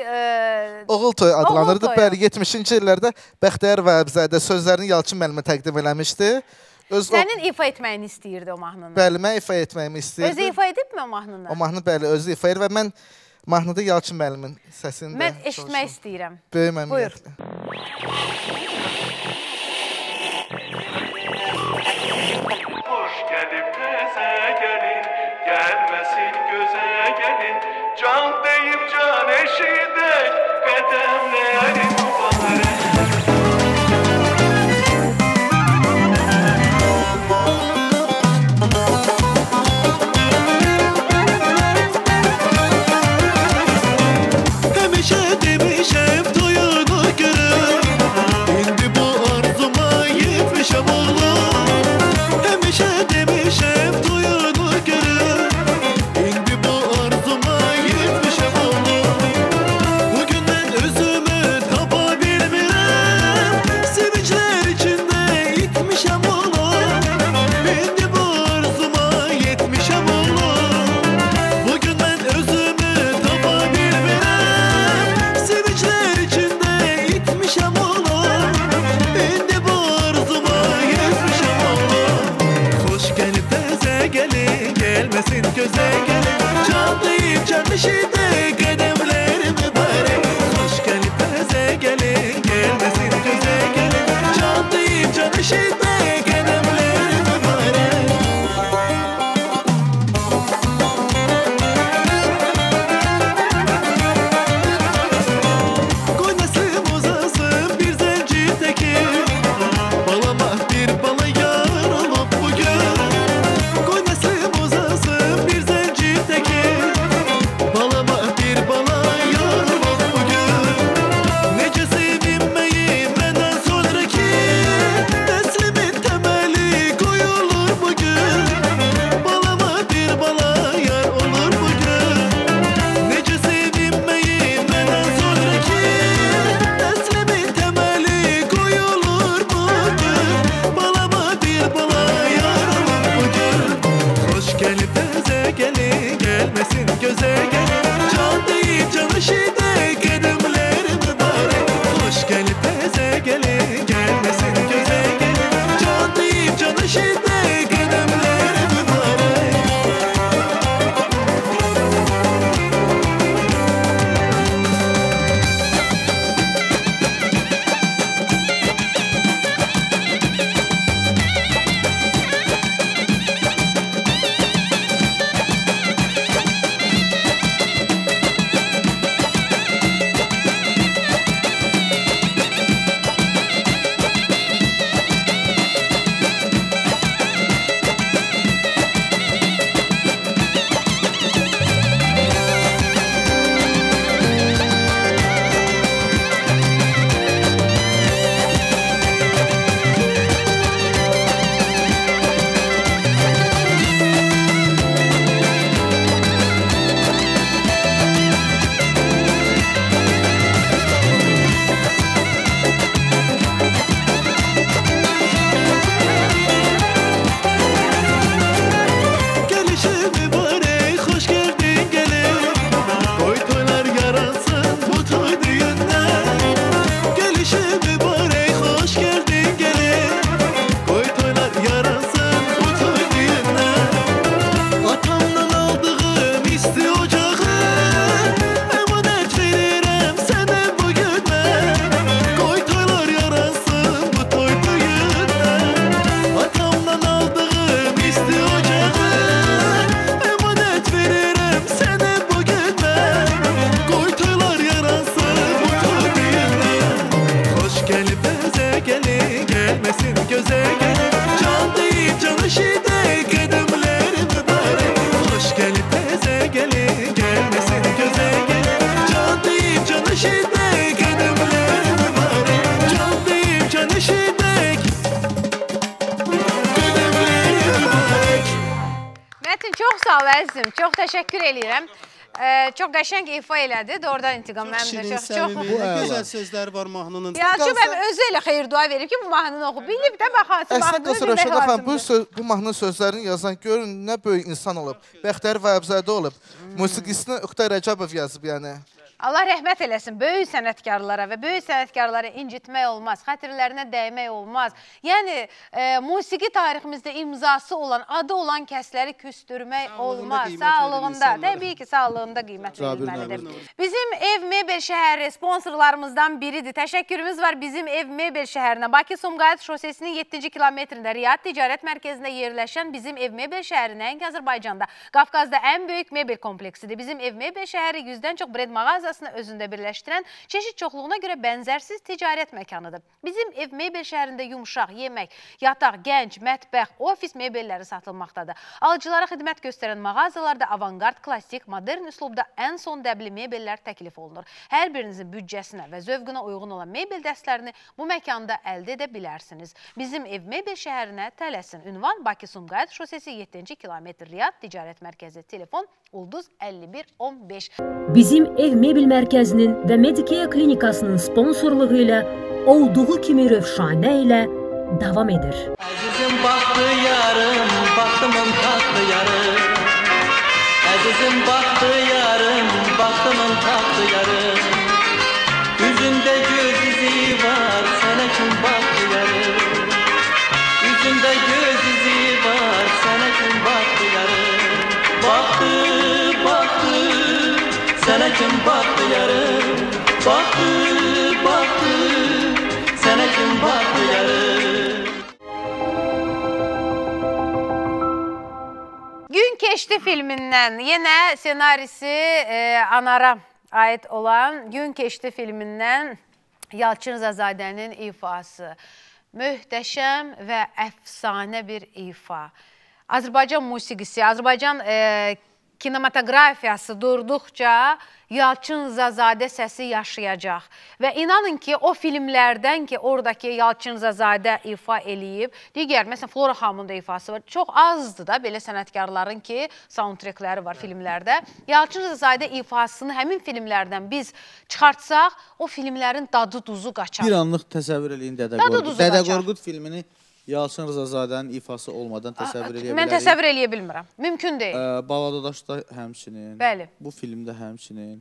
Oğul toy adlanırdı. Bəli, yetmişinci illərdə Bəxtiyar Vəhəbzadə sözlərini Yalçın müəllimə təqdim eləmişdi. Sənin ifa etməyini istəyirdi o mahnını. Bəli, mən ifa etməyimi istəyirdi. Özü ifa edibmi o mahnını? O mahnı bəli, özü ifa edir və mən mahnıda Yalçın müəllimin səsini də... Mən eşitmək istəyirəm. Böyük məmnuniyyətlə. Hoş gelip teze gelin, gelmesin göze gelin. Can deyip can eşidek, kademleri mübarek. Demişe demişem toyunu görür. İndi bu arzuma yetmişem oğlum. Demişe demişem toyunu görür. İndi bu arzuma yetmişem oğlum. Bugün ben özümü tapa bilmirəm. Sevinçler içinde itmişem oğlum. İndi bu arzuma yetmişem oğlum. Bugün ben özümü tapa bilmirəm. Sevinçler içinde itmişem oğlum. İndi bu arzuma yetmişem oğlum. Hoş gelip teze gelin, gelmesin göze gelin. Can deyip can eşide kademleri mübarek. Hoş gelip teze gelin, gelmesin göze gelin. Can deyip can eşide kademleri mübarek. Koynasım uzasın bir zencirdeki. Balama bir bala yar olup bugün. Koynasım uzasın bir zencirdeki. Balama bir bala yar olup bugün. Nece sevinmeyim benden sonraki. Teslim Metin, çox sağ ol əzizim. Çox təşəkkür edirəm. Ee, çox qəşəng ifa elədi. Doğrudan intiqam mənim də çox çox. Bu gözəl sözləri var mahnının. Yalçın mən özü elə xeyir dua verib ki, bu mahnını oxu. Bilib də baxasın. Əsnə qısır Rəşad xanım, bu, bu mahnının sözlərini yazan görün nə böyük insan olub. Bəxtəri Vahibzadə olub. Musiqisini Oqtay Rəcəbov yazıb yəni. Allah rəhmət eləsin böyük sənətkarlara və böyük sənətkarları incitmək olmaz, xətirlərinə dəymək olmaz. Yəni, e, musiqi tariximizdə imzası olan, adı olan kəsləri küstürmək olmaz. Sağlığında, təbii ki, sağlığında qiymət verilməlidir. Bizim Ev Mebel şəhəri sponsorlarımızdan biridir. Təşəkkürümüz var bizim Ev Mebel şəhərinə. Bakı-Sumqayıt şosesinin yeddinci kilometrində Riyad Ticarət Mərkəzində yerləşən bizim Ev Mebel şəhəri nəinki Azərbaycanda, Qafqazda ən böyük mebel kompleksidir. Bizim Ev Mebel şəhəri yüzdən çox brend mağazası özündə birləşdirən çeşid çoxluğuna görə bənzərsiz ticarət məkanıdır. Bizim Ev Mebel şəhərində yumuşaq, yemək, yataq, gənc, mətbəx, ofis mebelləri satılmaqdadır. Alıcılara xidmət göstərən mağazalarda avangard, klassik, modern üslubda ən son dəbli mebellər təklif olunur. Hər birinizin büdcəsinə və zövqünə uyğun olan mebel dəstlərini bu məkanda əldə edə bilərsiniz. Bizim Ev Mebel şəhərinə tələsin. Ünvan Bakı-Sumqayıt şosesi yeddinci kilometr Riyad Ticarət Mərkəzi. Telefon Ulduz əlli bir on beş. Bizim Ev Mebel Mərkəzinin və Medikeya Klinikasının sponsorluğu ilə olduğu kimi Rövşanə ilə davam edir. Əzizim baxdı yarım, baxtımın tatlı yarım. Əzizim baxdı yarım, baxtımın tatlı yarım. Üzündə göz izi var, sənə kim baxdı yarım. Üzündə göz izi var, sənə kim baxdı yarım. Baxdı, baxdı, sənə kim baxdı yarım. Baxdı, baxdı, sənə kim baxdı yarım. Gün Keçdi filmindən yenə senarisi e, Anara aid olan Gün Keçdi filmindən Yalçın Zazadənin ifası. Möhtəşəm və əfsanə bir ifa. Azərbaycan musiqisi, Azərbaycan e, kinematografiyası durduqca Yalçın Zazadə səsi yaşayacaq. Və inanın ki, o filmlərdən ki, oradakı Yalçın Zazadə ifa eləyib, digər, məsələn, Flora xanımın da ifası var. Çox azdır da belə sənətkarların ki, soundtrackləri var filmlərdə. Yalçın Zazadə ifasını həmin filmlərdən biz çıxartsaq, o filmlərin dadı duzu qaçar. Bir anlıq təsəvvür eləyin Dədə Qorqud. Dədə Qorqud filmini Yalçın Rızazadənin ifası olmadan təsəvvür eləyə bilərik. Mən təsəvvür eləyə bilmirəm. Mümkün deyil. Baladadaşda həmçinin. Bəli. Bu filmdə həmçinin.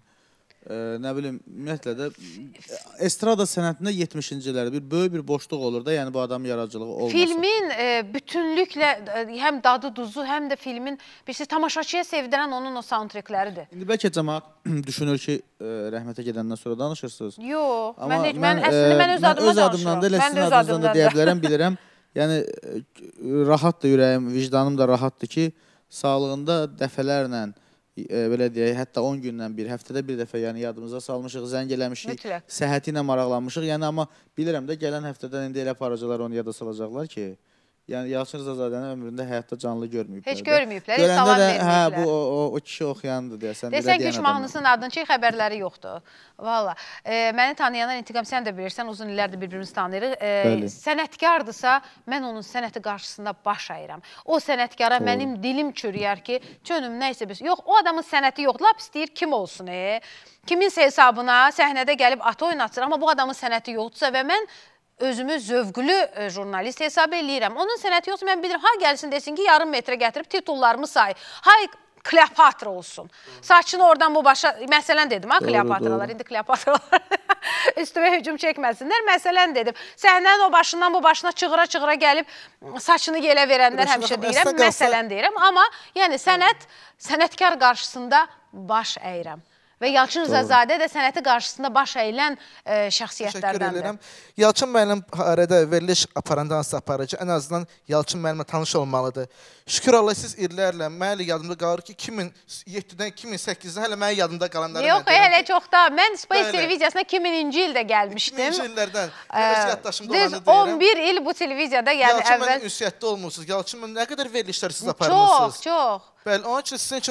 Nə bilim, ümumiyyətlə də estrada sənətində yetmişinci illərdə bir böyük bir boşluq olur da, yəni bu adam yaradıcılığı olmasın. Filmin e, bütünlüklə e, həm dadı duzu, həm də filmin bir tamaşaçıya sevdirən onun o soundtrackləridir. İndi bəlkə cəmaət düşünür ki, e, rəhmətə gedəndən sonra danışırsınız. Yox, mən, mən, mən əslində mən öz adıma öz adımdan da, elə sizin adınızdan da deyə bilərəm, bilirəm. Yəni, rahatdır ürəyim, vicdanım da rahatdır ki, sağlığında dəfələrlə, e, belə deyək, hətta on gündən bir, həftədə bir dəfə yəni yadımıza salmışıq, zəng eləmişik, Mütləq. səhhəti ilə maraqlanmışıq. Yəni, amma bilirəm də, gələn həftədən indi elə paracılar onu yada salacaqlar ki, yəni Yalçın Rızazadənin ömründə həyatda canlı görməyiblər. Heç görməyiblər, heç salam verməyiblər. Hə, bu o, o, o kişi oxuyandır deyəsən. Desən ki, heç mahnısının adını çək, xəbərləri yoxdur. Valla, e, məni tanıyanlar, intiqam sən də bilirsən, uzun illərdir bir-birimizi tanıyırıq. E, sənətkardırsa, mən onun sənəti qarşısında baş əyirəm. O sənətkara Doğru. Mənim dilim çürüyər ki, çönüm, nəysə bir... Yox, o adamın sənəti yox, lap istəyir kim olsun, e? Kiminsə hesabına səhnədə gəlib at oynatsın, amma bu adamın sənəti yoxdursa və mən özümü zövqlü e, jurnalist hesab eləyirəm. Onun sənəti yoxsa mən bilirim, ha gəlsin desin ki, yarım metrə gətirib titullarımı say. Hay Kleopatra olsun. Saçını oradan bu başa, məsələn dedim ha, Kleopatralar, indi Kleopatralar üstümə hücum çəkməsinlər, məsələn dedim. Səhnənin o başından bu başına çığıra-çığıra gəlib saçını yelə verənlər həmişə deyirəm, məsələn deyirəm. Amma yəni sənət, sənətkar qarşısında baş əyirəm. Və Yalçın Rızazadə də sənəti qarşısında baş əyilən e, şəxsiyyətlərdəndir. Yalçın müəllim arada veriliş aparanda hansı aparıcı, ən azından Yalçın müəllimə tanış olmalıdır. Şükür Allah, siz illərlə mənə yadımda qalır ki, iki min yeddidən iki min səkkizdən hələ mənə yadımda qalanları Yox, hələ çox da. Mən Space televiziyasına iki minci ildə gəlmişdim. iki minci illərdən. Yaddaşımda olanı deyirəm. on bir il bu televiziyada yəni Yalçın əvvəl... müəllim ünsiyyətdə olmuşsunuz. Yalçın müəllim nə qədər verilişlər siz aparmışsınız? Çox, çox. Bəli, onun üçün sizin üçün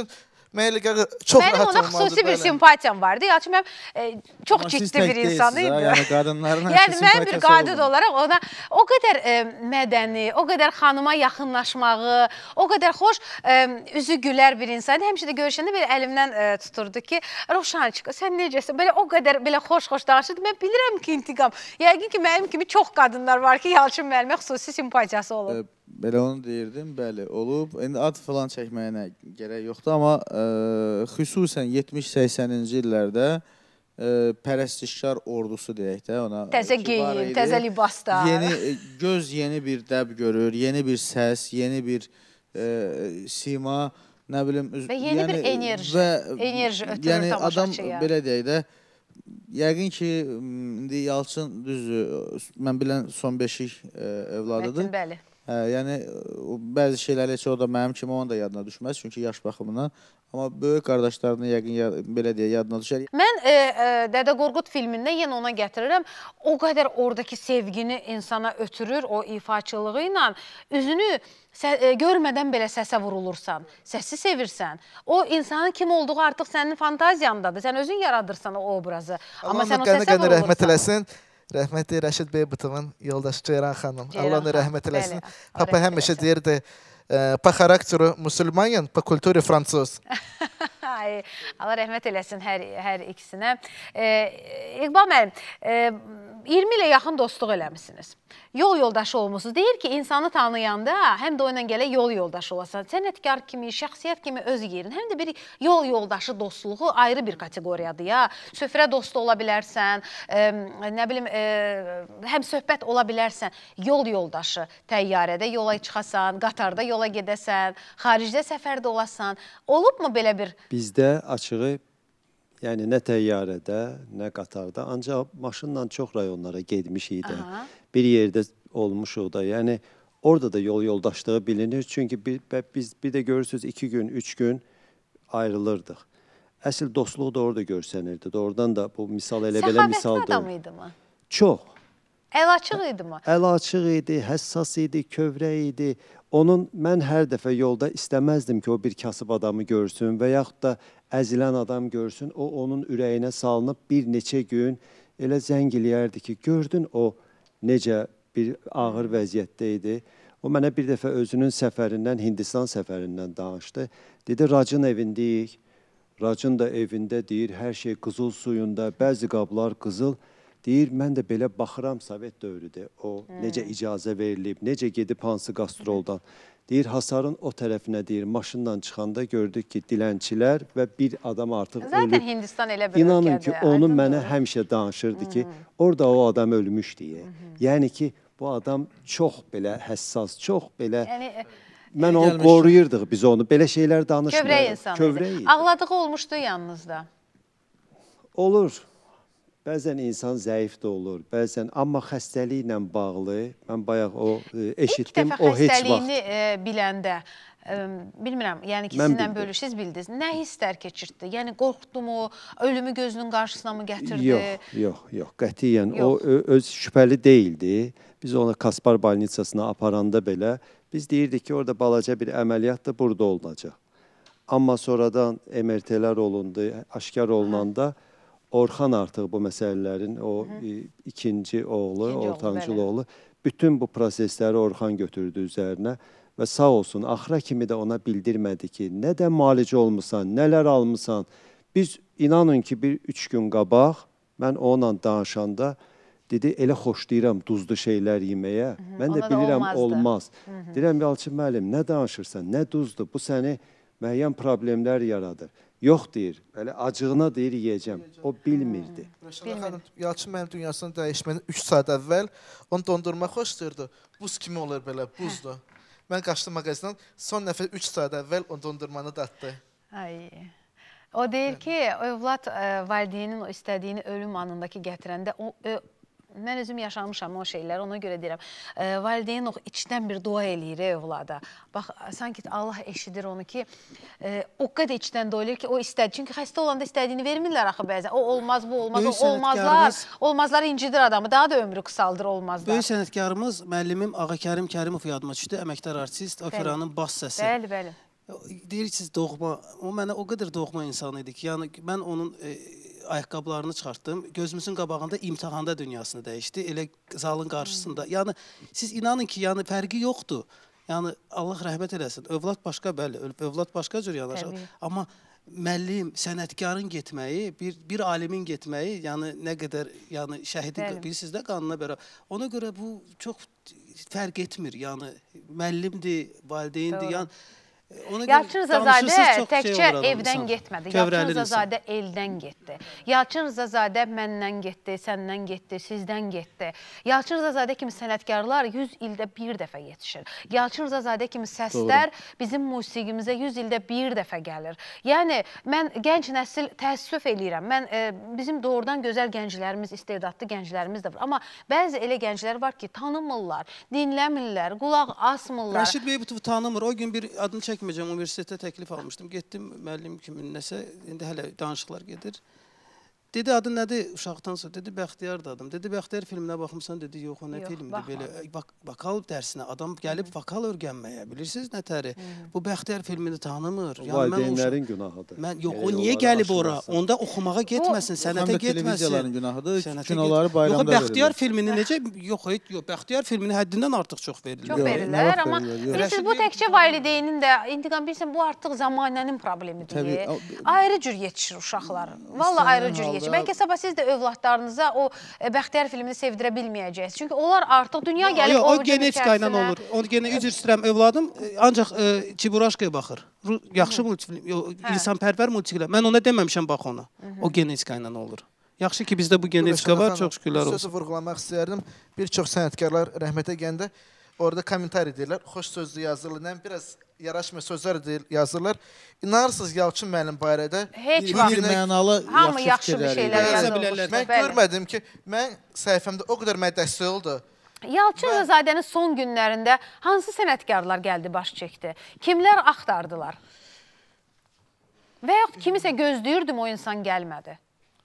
Mənə elə gəlir çox Mənim rahat ona olmalıdır. xüsusi bir belə. simpatiyam vardı. Yalçın mənim e, çox Amma siz ciddi tək bir deyilsiniz insan ha, idi. yəni qadınların Yəni həmişə mən bir simpatiyası qadın olmalı. olaraq ona o qədər e, mədəni, o qədər xanıma yaxınlaşmağı, o qədər xoş e, üzü gülər bir insan. Həmişə də görüşəndə belə əlimdən e, tuturdu ki, Roşançika, sən necəsən? Belə o qədər belə xoş-xoş danışırdı. Mən bilirəm ki, intiqam. Yəqin ki, mənim kimi çox qadınlar var ki, Yalçın müəllimə xüsusi simpatiyası olub. E, Belə onu deyirdim, bəli, olub. İndi ad falan çəkməyinə gərək yoxdur, amma e, xüsusən yetmiş səksəninci illərdə e, pərəstişkar ordusu deyək də ona. Təzə geyim, təzə libasda. Yeni, e, göz yeni bir dəb görür, yeni bir səs, yeni bir e, sima, nə bilim. Və yeni yəni, bir enerji, və, enerji ötürür yəni, tamaşaçıya. Adam belə deyək də, yəqin ki, indi Yalçın düzdür, mən bilən son beşik e, övladıdır. Mətin, bəli. Hə, yəni bəzi şeyləri heç o da mənim kimi onun da yadına düşməz, çünki yaş baxımından. Amma böyük qardaşlarını yəqin ya, belə deyə yadına düşər. Mən e, e, Dədə Qorqud filmində yenə ona gətirirəm. O qədər oradakı sevgini insana ötürür, o ifaçılığı ilə üzünü e, görmədən belə səsə vurulursan, səsi sevirsən. O insanın kim olduğu artıq sənin fantaziyandadır. Sən özün yaradırsan o obrazı. Amma sən o səsə vurulursan. Rəhmət eləsin. Rəhmətli Rəşid Beybutovun yoldaşı Ceyran xanım. Allah onu rəhmət eləsin. Papa həmişə deyirdi, po xarakteru musulmanyan, po kulturi fransız. Allah rəhmət eləsin hər, hər ikisinə. E, İqbal müəllim, e, iyirmi ilə yaxın dostluq eləmişsiniz. Yol yoldaşı olmuşsunuz. Deyir ki, insanı tanıyanda həm də o ilə gələ yol yoldaşı olasan. Sənətkar kimi, şəxsiyyət kimi öz yerin. Həm də bir yol yoldaşı dostluğu ayrı bir kateqoriyadır ya. Süfrə dostu ola bilərsən, e, nə bilim, e, həm söhbət ola bilərsən. Yol yoldaşı, təyyarədə yola çıxasan, qatarda yola gedəsən, xaricdə səfərdə olasan. Olubmu belə bir? Bizdə açığı, yəni nə təyyarədə, nə qatarda, ancaq maşınla çox rayonlara getmiş idi. Aha. Bir yerdə olmuşuq da, yəni orada da yol yoldaşlığı bilinir. Çünki bir, biz bir də görürsünüz iki gün, üç gün ayrılırdıq. Əsl dostluq da orada görsənirdi. Doğrudan da bu misal elə belə misal deyil. Səxavətli adam idi mi? Çox. Əl açıq idi mi? Əl açıq idi, həssas idi, kövrək idi. Onun, mən hər dəfə yolda istəməzdim ki, o bir kasıb adamı görsün və yaxud da əzilən adam görsün. O, onun ürəyinə salınıb bir neçə gün elə zəng eləyərdi ki, gördün o necə bir ağır vəziyyətdə idi. O mənə bir dəfə özünün səfərindən, Hindistan səfərindən danışdı. Dedi, Racın evindəyik. Racın da evində deyir, hər şey qızıl suyunda, bəzi qablar qızıl. Deyir, mən də belə baxıram Sovet dövrüdür. O hmm. necə icazə verilib, necə gedib hansı qastroldan. Deyir, hasarın o tərəfinə deyir, maşınla çıxanda gördük ki, dilənçilər və bir adam artıq Zaten ölüb. Zaten Hindistan elə bir İnanın ölkədir. ki, onu Aydın mənə doğru. həmişə danışırdı hmm. ki, orada o adam ölmüş deyə. Hmm. Yəni ki, bu adam çox belə həssas, çox belə... Yəni, mən onu gəlmiş. Qoruyurdıq biz onu. Belə şeylər danışmıyorduk. Kövrək insan Kövrək idi. Ağladığı olmuşdu yanınızda? Olur. Bəzən insan zəif də olur, bəzən, amma xəstəliklə bağlı, mən bayaq o e, eşitdim, o heç vaxt. İlk dəfə xəstəliyini e, biləndə, e, bilmirəm, yəni ki, sizinlə bölüşsüz bildiniz, nə hisslər keçirdi? Yəni, qorxdu mu, ölümü gözünün qarşısına mı gətirdi? Yox, yox, yox, qətiyyən. O öz şübhəli deyildi. Biz onu Kaspar balnitsasına aparanda belə, biz deyirdik ki, orada balaca bir əməliyyat da burada olunacaq. Amma sonradan M R T'lər olundu, aşkar olunanda, Orxan artıq bu məsələlərin o Hı -hı. ikinci oğlu, ikinci ortancıl oğlu, oğlu, bütün bu prosesləri Orxan götürdü üzərinə və sağ olsun, axıra kimi də ona bildirmədi ki, nədən müalicə olmusan, nələr almısan. Biz inanın ki, bir üç gün qabaq, mən onunla danışanda, dedi, elə xoşlayıram duzlu şeylər yeməyə, Hı -hı. mən də Ona bilirəm olmaz. Hı -hı. Deyirəm, Yalçın müəllim, nə danışırsan, nə duzdur, bu səni müəyyən problemlər yaradır. Yox deyir, belə acığına deyir, yiyəcəm. O bilmirdi. Rəşada xanım, Yalçın mənim dünyasını dəyişmənin üç saat əvvəl onu dondurma xoşlayırdı. Buz kimi olur belə, buzdur. Mən qaçdım mağazindən, son nəfər üç saat əvvəl o dondurmanı datdı. Ay. O deyir ki, övlad valideynin o istədiyini ölüm anındakı gətirəndə, o, mən özüm yaşamışam o şeylər, ona görə deyirəm. E, valideyn o içdən bir dua eləyir övlada. Bax, sanki Allah eşidir onu ki, e, o qədər içdən dua eləyir ki, o istədi. Çünki xəstə olanda istədiyini vermirlər axı bəzən. O olmaz, bu olmaz, Böyük o olmazlar. Olmazlar incidir adamı, daha da ömrü qısaldır olmazlar. Böyük sənətkarımız, müəllimim Ağakərim Kərimov yadıma düşdü, əməkdar artist, operanın bas səsi. Bəli, bəli. Deyirsiniz doğma, o mənə o qədər doğma insan idi ki, yəni mən onun e, ayaqqabılarını çıxartdım, gözümüzün qabağında imtahanda dünyasını dəyişdi, elə zalın qarşısında. Yəni siz inanın ki, yəni fərqi yoxdur. Yəni Allah rəhmət eləsin. Övlad başqa, bəli, övlad başqa cür yanaşır. Amma müəllim, sənətkarın getməyi, bir bir alimin getməyi, yəni nə qədər, yəni şəhidin bilirsiniz də qanuna bərabər. Ona görə bu çox fərq etmir. Yəni müəllimdir, valideyndir, yəni Yalçın Rızazadə təkcə evdən getmədi. Yalçın Rızazadə eldən getdi. Yalçın Rızazadə məndən getdi, səndən getdi, sizdən getdi. Yalçın Rızazadə kimi sənətkarlar yüz ildə bir dəfə yetişir. Yalçın Rızazadə kimi səslər bizim musiqimizə yüz ildə bir dəfə gəlir. Yəni, mən gənc nəsil təəssüf eləyirəm. Mən, e, bizim doğrudan gözəl gənclərimiz, istedadlı gənclərimiz də var. Amma bəzi elə gənclər var ki, tanımırlar, dinləmirlər, qulaq asmırlar. Rəşid Beybutovu tanımır. O gün bir adını çək çəkməyəcəm, universitetə təklif almışdım. Getdim müəllim kimi nəsə, indi hələ danışıqlar gedir. Dedi, adı nədir uşaqdan sonra? Dedi, Bəxtiyar da adım. Dedi, Bəxtiyar filminə baxımsan? Dedi, yox, o nə filmdir belə. Vokal dərsinə adam gəlib vokal örgənməyə, bilirsiniz nə təri? Bu Bəxtiyar filmini tanımır. Valideynlərin günahıdır. Yox, o niyə gəlib ora? Onda oxumağa getməsin, sənətə getməsin. Televiziyaların günahıdır, kinoları bayramda verilir. Bəxtiyar filmini necə? Yox, Bəxtiyar filmini həddindən artıq çox verilir. Çox verirlər, amma bilirsiniz, bu təkcə valideynin də, intiqam bilirsin, bu artıq zamanənin problemidir. Ayrı cür yetişir uşaqlar. Valla ayrı cür yetişir. Bəlkə sabah siz də övladlarınıza o Bəxtiyar filmini sevdirə bilməyəcəksiniz. Çünki onlar artıq dünya gəlib o genetika ilə olur. Onu genə üzr istəyirəm, övladım ancaq Çiburaşkaya baxır. Yaxşı multifilm, insanpərvər multifilm. Mən ona deməmişəm, bax ona. O genetika ilə olur. Yaxşı ki, bizdə bu genetika var, çox şükürlər olsun. Sözü vurğulamaq istəyərdim. Bir çox sənətkarlar rəhmətə gəndə orada kommentari deyirlər, xoş sözlü yazılır, biraz yaraşmıyor sözlər yazırlar. İnanırsınız Yalçın müəllim barədə heç vaxt mənalı yaxşı bir şeylər yazılır. Mən görmədim ki, mən səhifəmdə o qədər mənə dəstək oldu. Yalçın Rızadənin son günlərində hansı sənətkarlar gəldi, baş çəkdi? Kimlər axtardılar? Və yaxud kimisə gözləyirdim, o insan gəlmədi.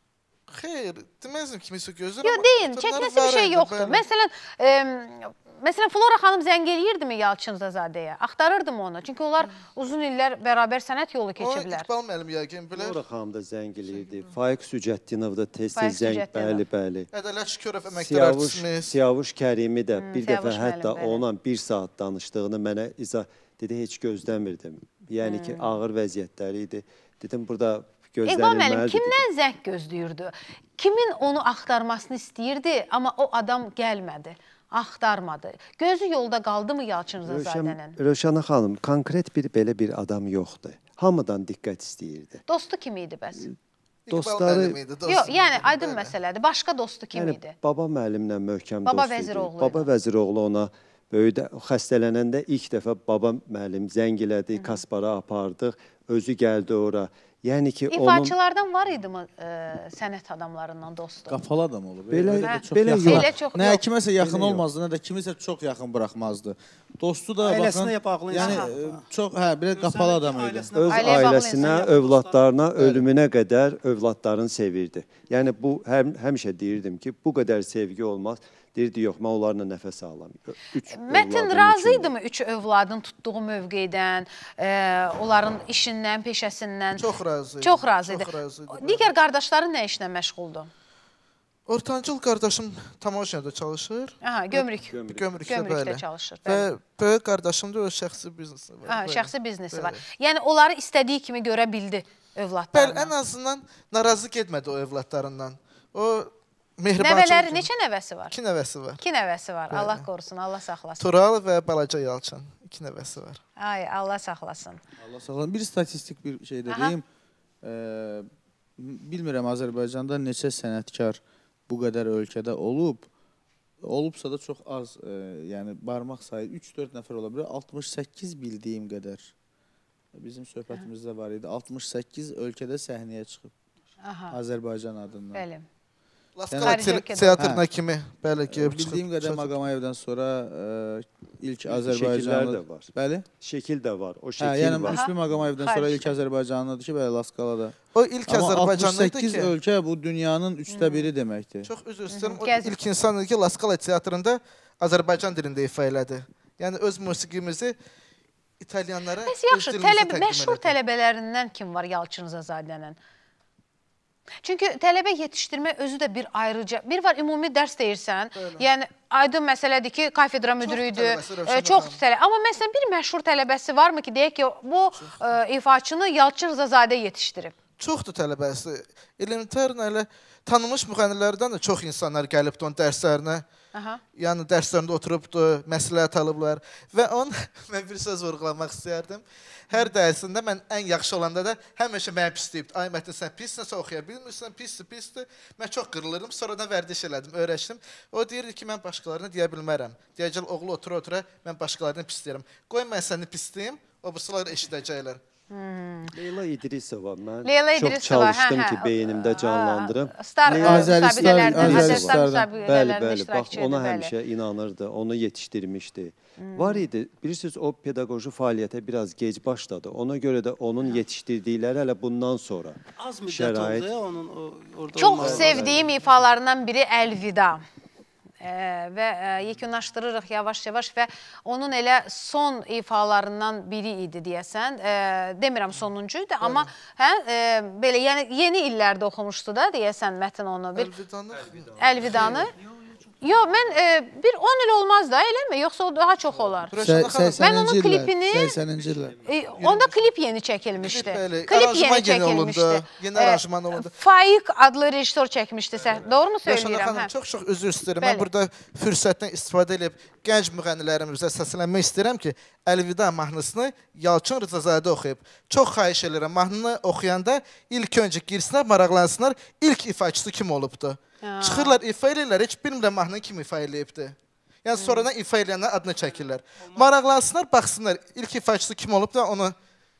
Xeyr, deməzdim kimisə gözləyirdim. Yox, deyin, çəkməsi bir şey yoxdur. Məsələn, Məsələn, Flora xanım zəng eləyirdi mi Yalçın Rızadəyə? Axtarırdı mı onu? Çünki onlar uzun illər bərabər sənət yolu keçiblər. O, İqbal müəllim yəqin bilər. Flora xanım da zəng eləyirdi. Faiq Sücətdinov da tez-tez zəng, bəli, bəli. Ədələt Şükürov əməkdar artistimiz. Siyavuş Kərimi də bir dəfə hətta onunla bir saat danışdığını mənə izah dedi, heç gözləmirdim. Yəni ki, ağır vəziyyətləri idi. Dedim, burada gözlənilməlidir. İqbal müəllim, kimdən zəng gözləyirdi? Kimin onu axtarmasını istəyirdi, amma o adam gəlmədi? Axtarmadı. Gözü yolda qaldı mı Yalçın Rızadənin? Rövşana xanım, konkret bir belə bir adam yoxdur. Hamıdan diqqət istəyirdi. Dostu kim idi bəs? Dostları... Yox, yəni aydın məsələdir. Başqa dostu kim idi? Baba müəllimlə möhkəm dost idi. Baba Vəziroğlu idi. Baba Vəziroğlu ona böyüdə, xəstələnəndə ilk dəfə baba müəllim zəng elədi, Kaspara apardıq, özü gəldi ora. Yəni ki, İfaçılardan var idi mi sənət adamlarından dostu? Qapalı adam olur. Belə yox. Nə kiməsə yaxın olmazdı, nə də kimisə çox yaxın buraxmazdı. Dostu da baxın, yəni çox, hə, belə qapalı adam idi. Öz ailəsinə, övladlarına, ölümünə qədər övladlarını sevirdi. Yəni bu, həmişə deyirdim ki, bu qədər sevgi olmaz. Deyirdi, yox, mən onlarla nəfəs alam. Mətin razı idi mi üç övladın tutduğu mövqeydən, onların işindən, peşəsindən? Çox razı idi. Çox razı idi. Digər qardaşların nə işlə məşğuldur? Ortancıl qardaşım Tamoşiyada çalışır. Aha, gömrük. Gömrükdə çalışır. Və böyük qardaşım da öz şəxsi biznesi var. Aha, şəxsi biznesi var. Yəni, onları istədiyi kimi görə bildi övladlarından. Bəli, ən azından narazı getmədi o övladlarından. O Nəvələri, neçə nəvəsi var? İki nəvəsi var. İki nəvəsi var. Allah qorusun, Allah saxlasın. Tural və Balaca Yalçın. İki nəvəsi var. Ay, Allah saxlasın. Allah saxlasın. Bir statistik bir şey də deyim. Bilmirəm, Azərbaycanda neçə sənətkar bu qədər ölkədə olub. Olubsa da çox az, yəni barmaq sayı üç dörd nəfər ola bilər. altmış səkkiz bildiyim qədər. Bizim söhbətimizdə var idi. altmış səkkiz ölkədə səhnəyə çıxıb. Azərbaycan adından. Bəli. Laskala teatrına kimi, bəli ki, bildiyim qədər Maqamayevdən sonra ilk Azərbaycanlı... Şəkillər də var. Bəli? Şəkil də var, o şəkil var. Yəni, Müslüm Maqamayevdən sonra ilk Azərbaycanlıdır ki, bəli, Laskalada. O ilk Azərbaycanlıdır ki... altmış səkkiz ölkə bu dünyanın üçdə biri deməkdir. Çox üzr istəyirəm, o ilk insandır ki, Laskala teatrında Azərbaycan dilində ifa elədi. Yəni, öz musiqimizi İtalyanlara Bəs yaxşı, tələbə, məşhur tələbələrindən kim var Yalçın Zazadənin? Çünki tələbə yetişdirmək özü də bir ayrıca, bir var ümumi dərs deyirsən, yəni aydın məsələdir ki, kafedra müdürüydü, çoxdur tələbə. Amma məsələn, bir məşhur tələbəsi varmı ki, deyək ki, bu ifaçını Yalçın Zazadə yetişdirib? Çoxdur tələbəsi. Elementarın elə tanınmış müğənnilərdən də çox insanlar gəlibdir onun dərslərinə. Yəni dərslərində oturubdur, məsləhət alıblar. Və onun, mən bir söz vurğulamaq istəyərdim. Hər dərsində mən ən yaxşı olanda da həmişə mənə pis deyibdir. Ay Mətin, sən pis nəsə oxuya bilmirsən, pisdir, pisdir. Mən çox qırılırdım, sonradan vərdiş elədim, öyrəşdim. O deyirdi ki, mən başqalarına deyə bilmərəm. Deyəcək, oğlu otura-otura mən başqalarına pis deyirəm. Qoy mən səni pis deyim, o bursalar eşidəcəklər. Hmm. Leyla İdrisova, mən Leyla çox İdrisova, çalışdım hə, hə. ki, beynimdə canlandırım. Star müsabiqələrdən, Bəli, müsabiqələrdən bəli, bax, iştirakçı idi. ona həmişə inanırdı, onu yetişdirmişdi. Var idi, bilirsiniz, o pedaqoji fəaliyyətə biraz gec başladı. Ona görə də onun yetişdirdikləri hələ bundan sonra az müddət oldu, onun orada Çox sevdiyim ifalarından biri Əlvida. Və yekunlaşdırırıq yavaş-yavaş və onun elə son ifalarından biri idi deyəsən. Demirəm sonuncuydu, amma belə yeni illərdə oxumuşdu da deyəsən Mətin onu. Əlvidanı. Yox, mən bir on il olmaz da, eləmi? Yoxsa o daha çox olar. Mən onun klipini... səksəninci illər. Onda klip yeni çəkilmişdi. Klip yeni çəkilmişdi. Yeni aranjman olundu. Faik adlı rejissor çəkmişdi. Doğru mu söyləyirəm? Çox-çox üzr istəyirəm. Mən burada fürsətdən istifadə edib gənc müğənnilərimizə səslənmək istəyirəm ki, Əlvida mahnısını Yalçın Rızazadə oxuyub. Çox xahiş edirəm, mahnını oxuyanda ilk öncə girsinlər, maraqlansınlar, ilk ifaçısı kim olubdu? Çıxırlar, ifa edirlər, heç bilmirəm mahnını kim ifa eləyibdir. Yəni, sonradan ifa eləyənlər adını çəkirlər. Maraqlansınlar, baxsınlar, ilk ifaçısı kim olub da onu...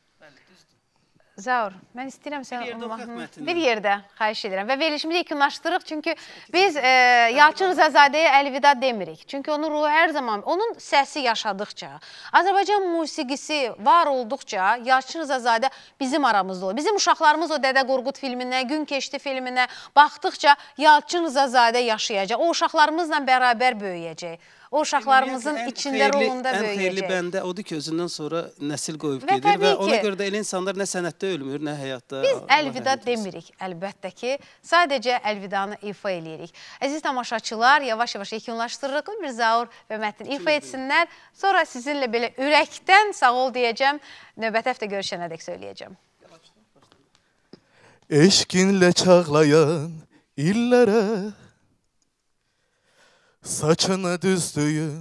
Zaur, mən istəyirəm sən bir yerdə xahiş edirəm və verilişimizi yekunlaşdırıq. Çünki biz Yalçın Rızazadəyə əlvida demirik. Çünki onun ruhu hər zaman, onun səsi yaşadıqca, Azərbaycan musiqisi var olduqca Yalçın Rızazadə bizim aramızda olur. Bizim uşaqlarımız o Dədə Qorqud filminə, Gün keçdi filminə baxdıqca Yalçın Rızazadə yaşayacaq. O uşaqlarımızla bərabər böyüyəcək. O uşaqlarımızın içində rolunda böyüyəcək. Ən xeyirli bəndə odur ki, özündən sonra nəsil qoyub gedir və ona görə də elə insanlar nə sənətdə ölmür, nə həyatda. Biz əlvida demirik, əlbəttə ki, sadəcə əlvidanı ifa eləyirik. Əziz tamaşaçılar, yavaş-yavaş yekunlaşdırırıq. Bir Zaur və Mətin ifa etsinlər. Sonra sizinlə belə ürəkdən sağ ol deyəcəm. Növbəti həftə görüşənədək söyləyəcəm. Eşkinlə çağlayan illərə saçını düzdüyüm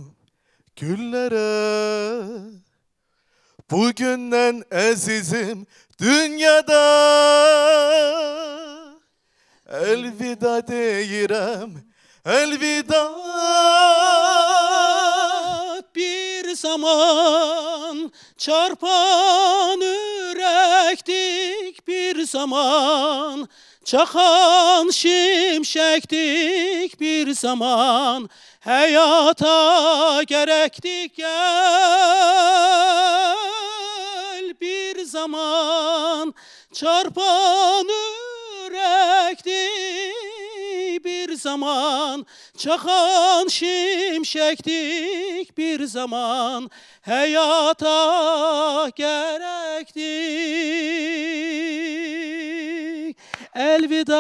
güllere bugünden əzizim dünyada elvida deyirəm elvida bir zaman çarpan ürəkdik bir zaman çaxan şimşəkdik bir zaman həyata gərəkdik gəl bir zaman çarpan ürəkdik bir zaman çaxan şimşəkdik bir zaman həyata gərəkdik Əlvida,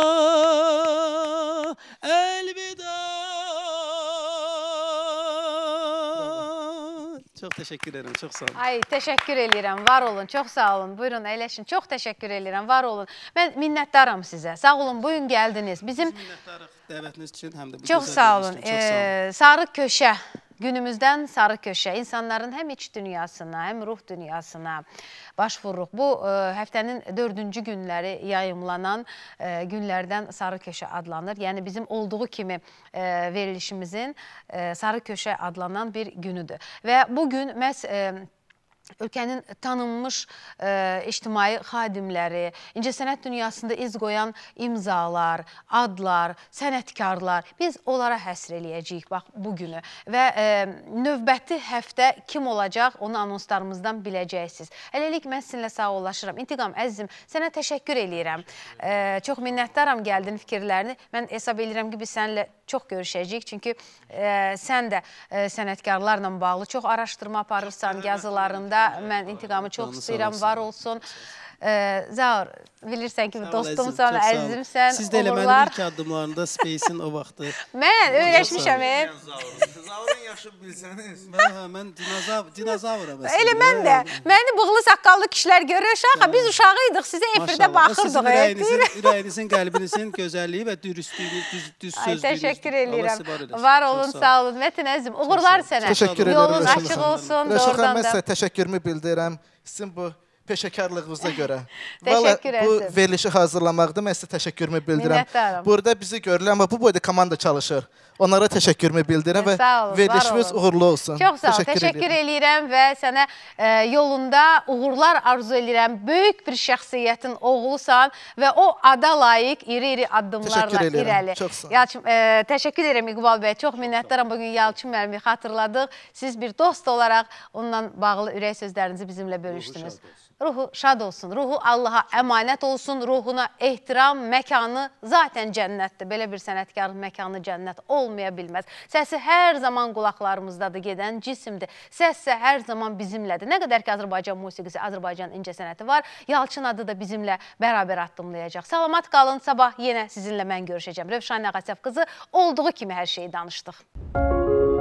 əlvida. Çox təşəkkür edirəm, çox sağ olun. Ay, təşəkkür edirəm, var olun, çox sağ olun. Buyurun, əyləşin, çox təşəkkür edirəm, var olun. Mən minnətdaram sizə, sağ olun, bugün gəldiniz. Bizim... Biz minnətdarıq dəvətiniz üçün, həm də bu çox sağ olun. Ee, sarı köşə, günümüzdən sarı köşə, insanların həm iç dünyasına, həm ruh dünyasına baş vururuq. Bu həftənin dördüncü günləri yayımlanan günlərdən sarı köşə adlanır. Yəni bizim olduğu kimi verilişimizin sarı köşə adlanan bir günüdür. Və bu gün məhz ölkənin tanınmış e, ictimai xadimləri, incəsənət dünyasında iz qoyan imzalar, adlar, sənətkarlar, biz onlara həsr eləyəcəyik bax bu günü. Və e, növbəti həftə kim olacaq, onu anonslarımızdan biləcəksiniz. Hələlik mən sizinlə sağollaşıram. İntiqam, əzizim, sənə təşəkkür eləyirəm. E, çox minnətdaram gəldin fikirlərini. Mən hesab eləyirəm ki, biz səninlə çox görüşəcəyik. Çünki e, sən də e, sənətkarlarla bağlı çox araşdırma aparırsan yazılarında. Mən intiqamı çox istəyirəm, var olsun. Ee, Zaur, bilirsən ki, dostumsan, əzizimsən, Siz də elə mənim ilk addımlarında Space-in o vaxtı. Mən öyrəşmişəm. Zaurun yaşı bilsəniz. Mən dinozavram. Elə mən də. Məni bığlı saqqallı kişilər görür uşaq. Biz uşağıydıq, sizə efirdə baxırdıq. Ürəyinizin, qəlbinizin gözəlliyi və dürüstlüyü, düz sözlüyünüz. Təşəkkür edirəm. Var olun, sağ olun. Mətin əzizim, uğurlar sənə. Təşəkkür edirəm. Yolun açıq olsun. Rəşəxan, mən sizə təşəkkürümü bildirirəm. Sizin bu peşəkarlığınıza görə. Təşəkkür Bu verilişi hazırlamaqda mən sizə təşəkkürümü bildirəm. Minnətdaram. Burada bizi görürlər, amma bu boyda komanda çalışır. Onlara təşəkkürümü bildirəm və verilişimiz uğurlu olsun. Çox sağ ol, təşəkkür edirəm və sənə yolunda uğurlar arzu edirəm. Böyük bir şəxsiyyətin oğlusan və o ada layiq iri-iri addımlarla irəli. Təşəkkür edirəm İqbal bəy, çox minnətdaram. Bugün Yalçın müəllimi xatırladıq. Siz bir dost olaraq onunla bağlı ürək sözlərinizi bizimlə bölüşdünüz. Ruhu şad olsun, ruhu Allaha əmanət olsun, ruhuna ehtiram, məkanı zaten cənnətdir. Belə bir sənətkarın məkanı cənnət olmaya bilməz. Səsi hər zaman qulaqlarımızdadır, gedən cisimdir. Səs isə hər zaman bizimlədir. Nə qədər ki, Azərbaycan musiqisi, Azərbaycan incəsənəti var, Yalçın adı da bizimlə bərabər addımlayacaq. Salamat qalın, sabah yenə sizinlə mən görüşəcəm. Rövşan Nəğasəv qızı olduğu kimi hər şeyi danışdıq.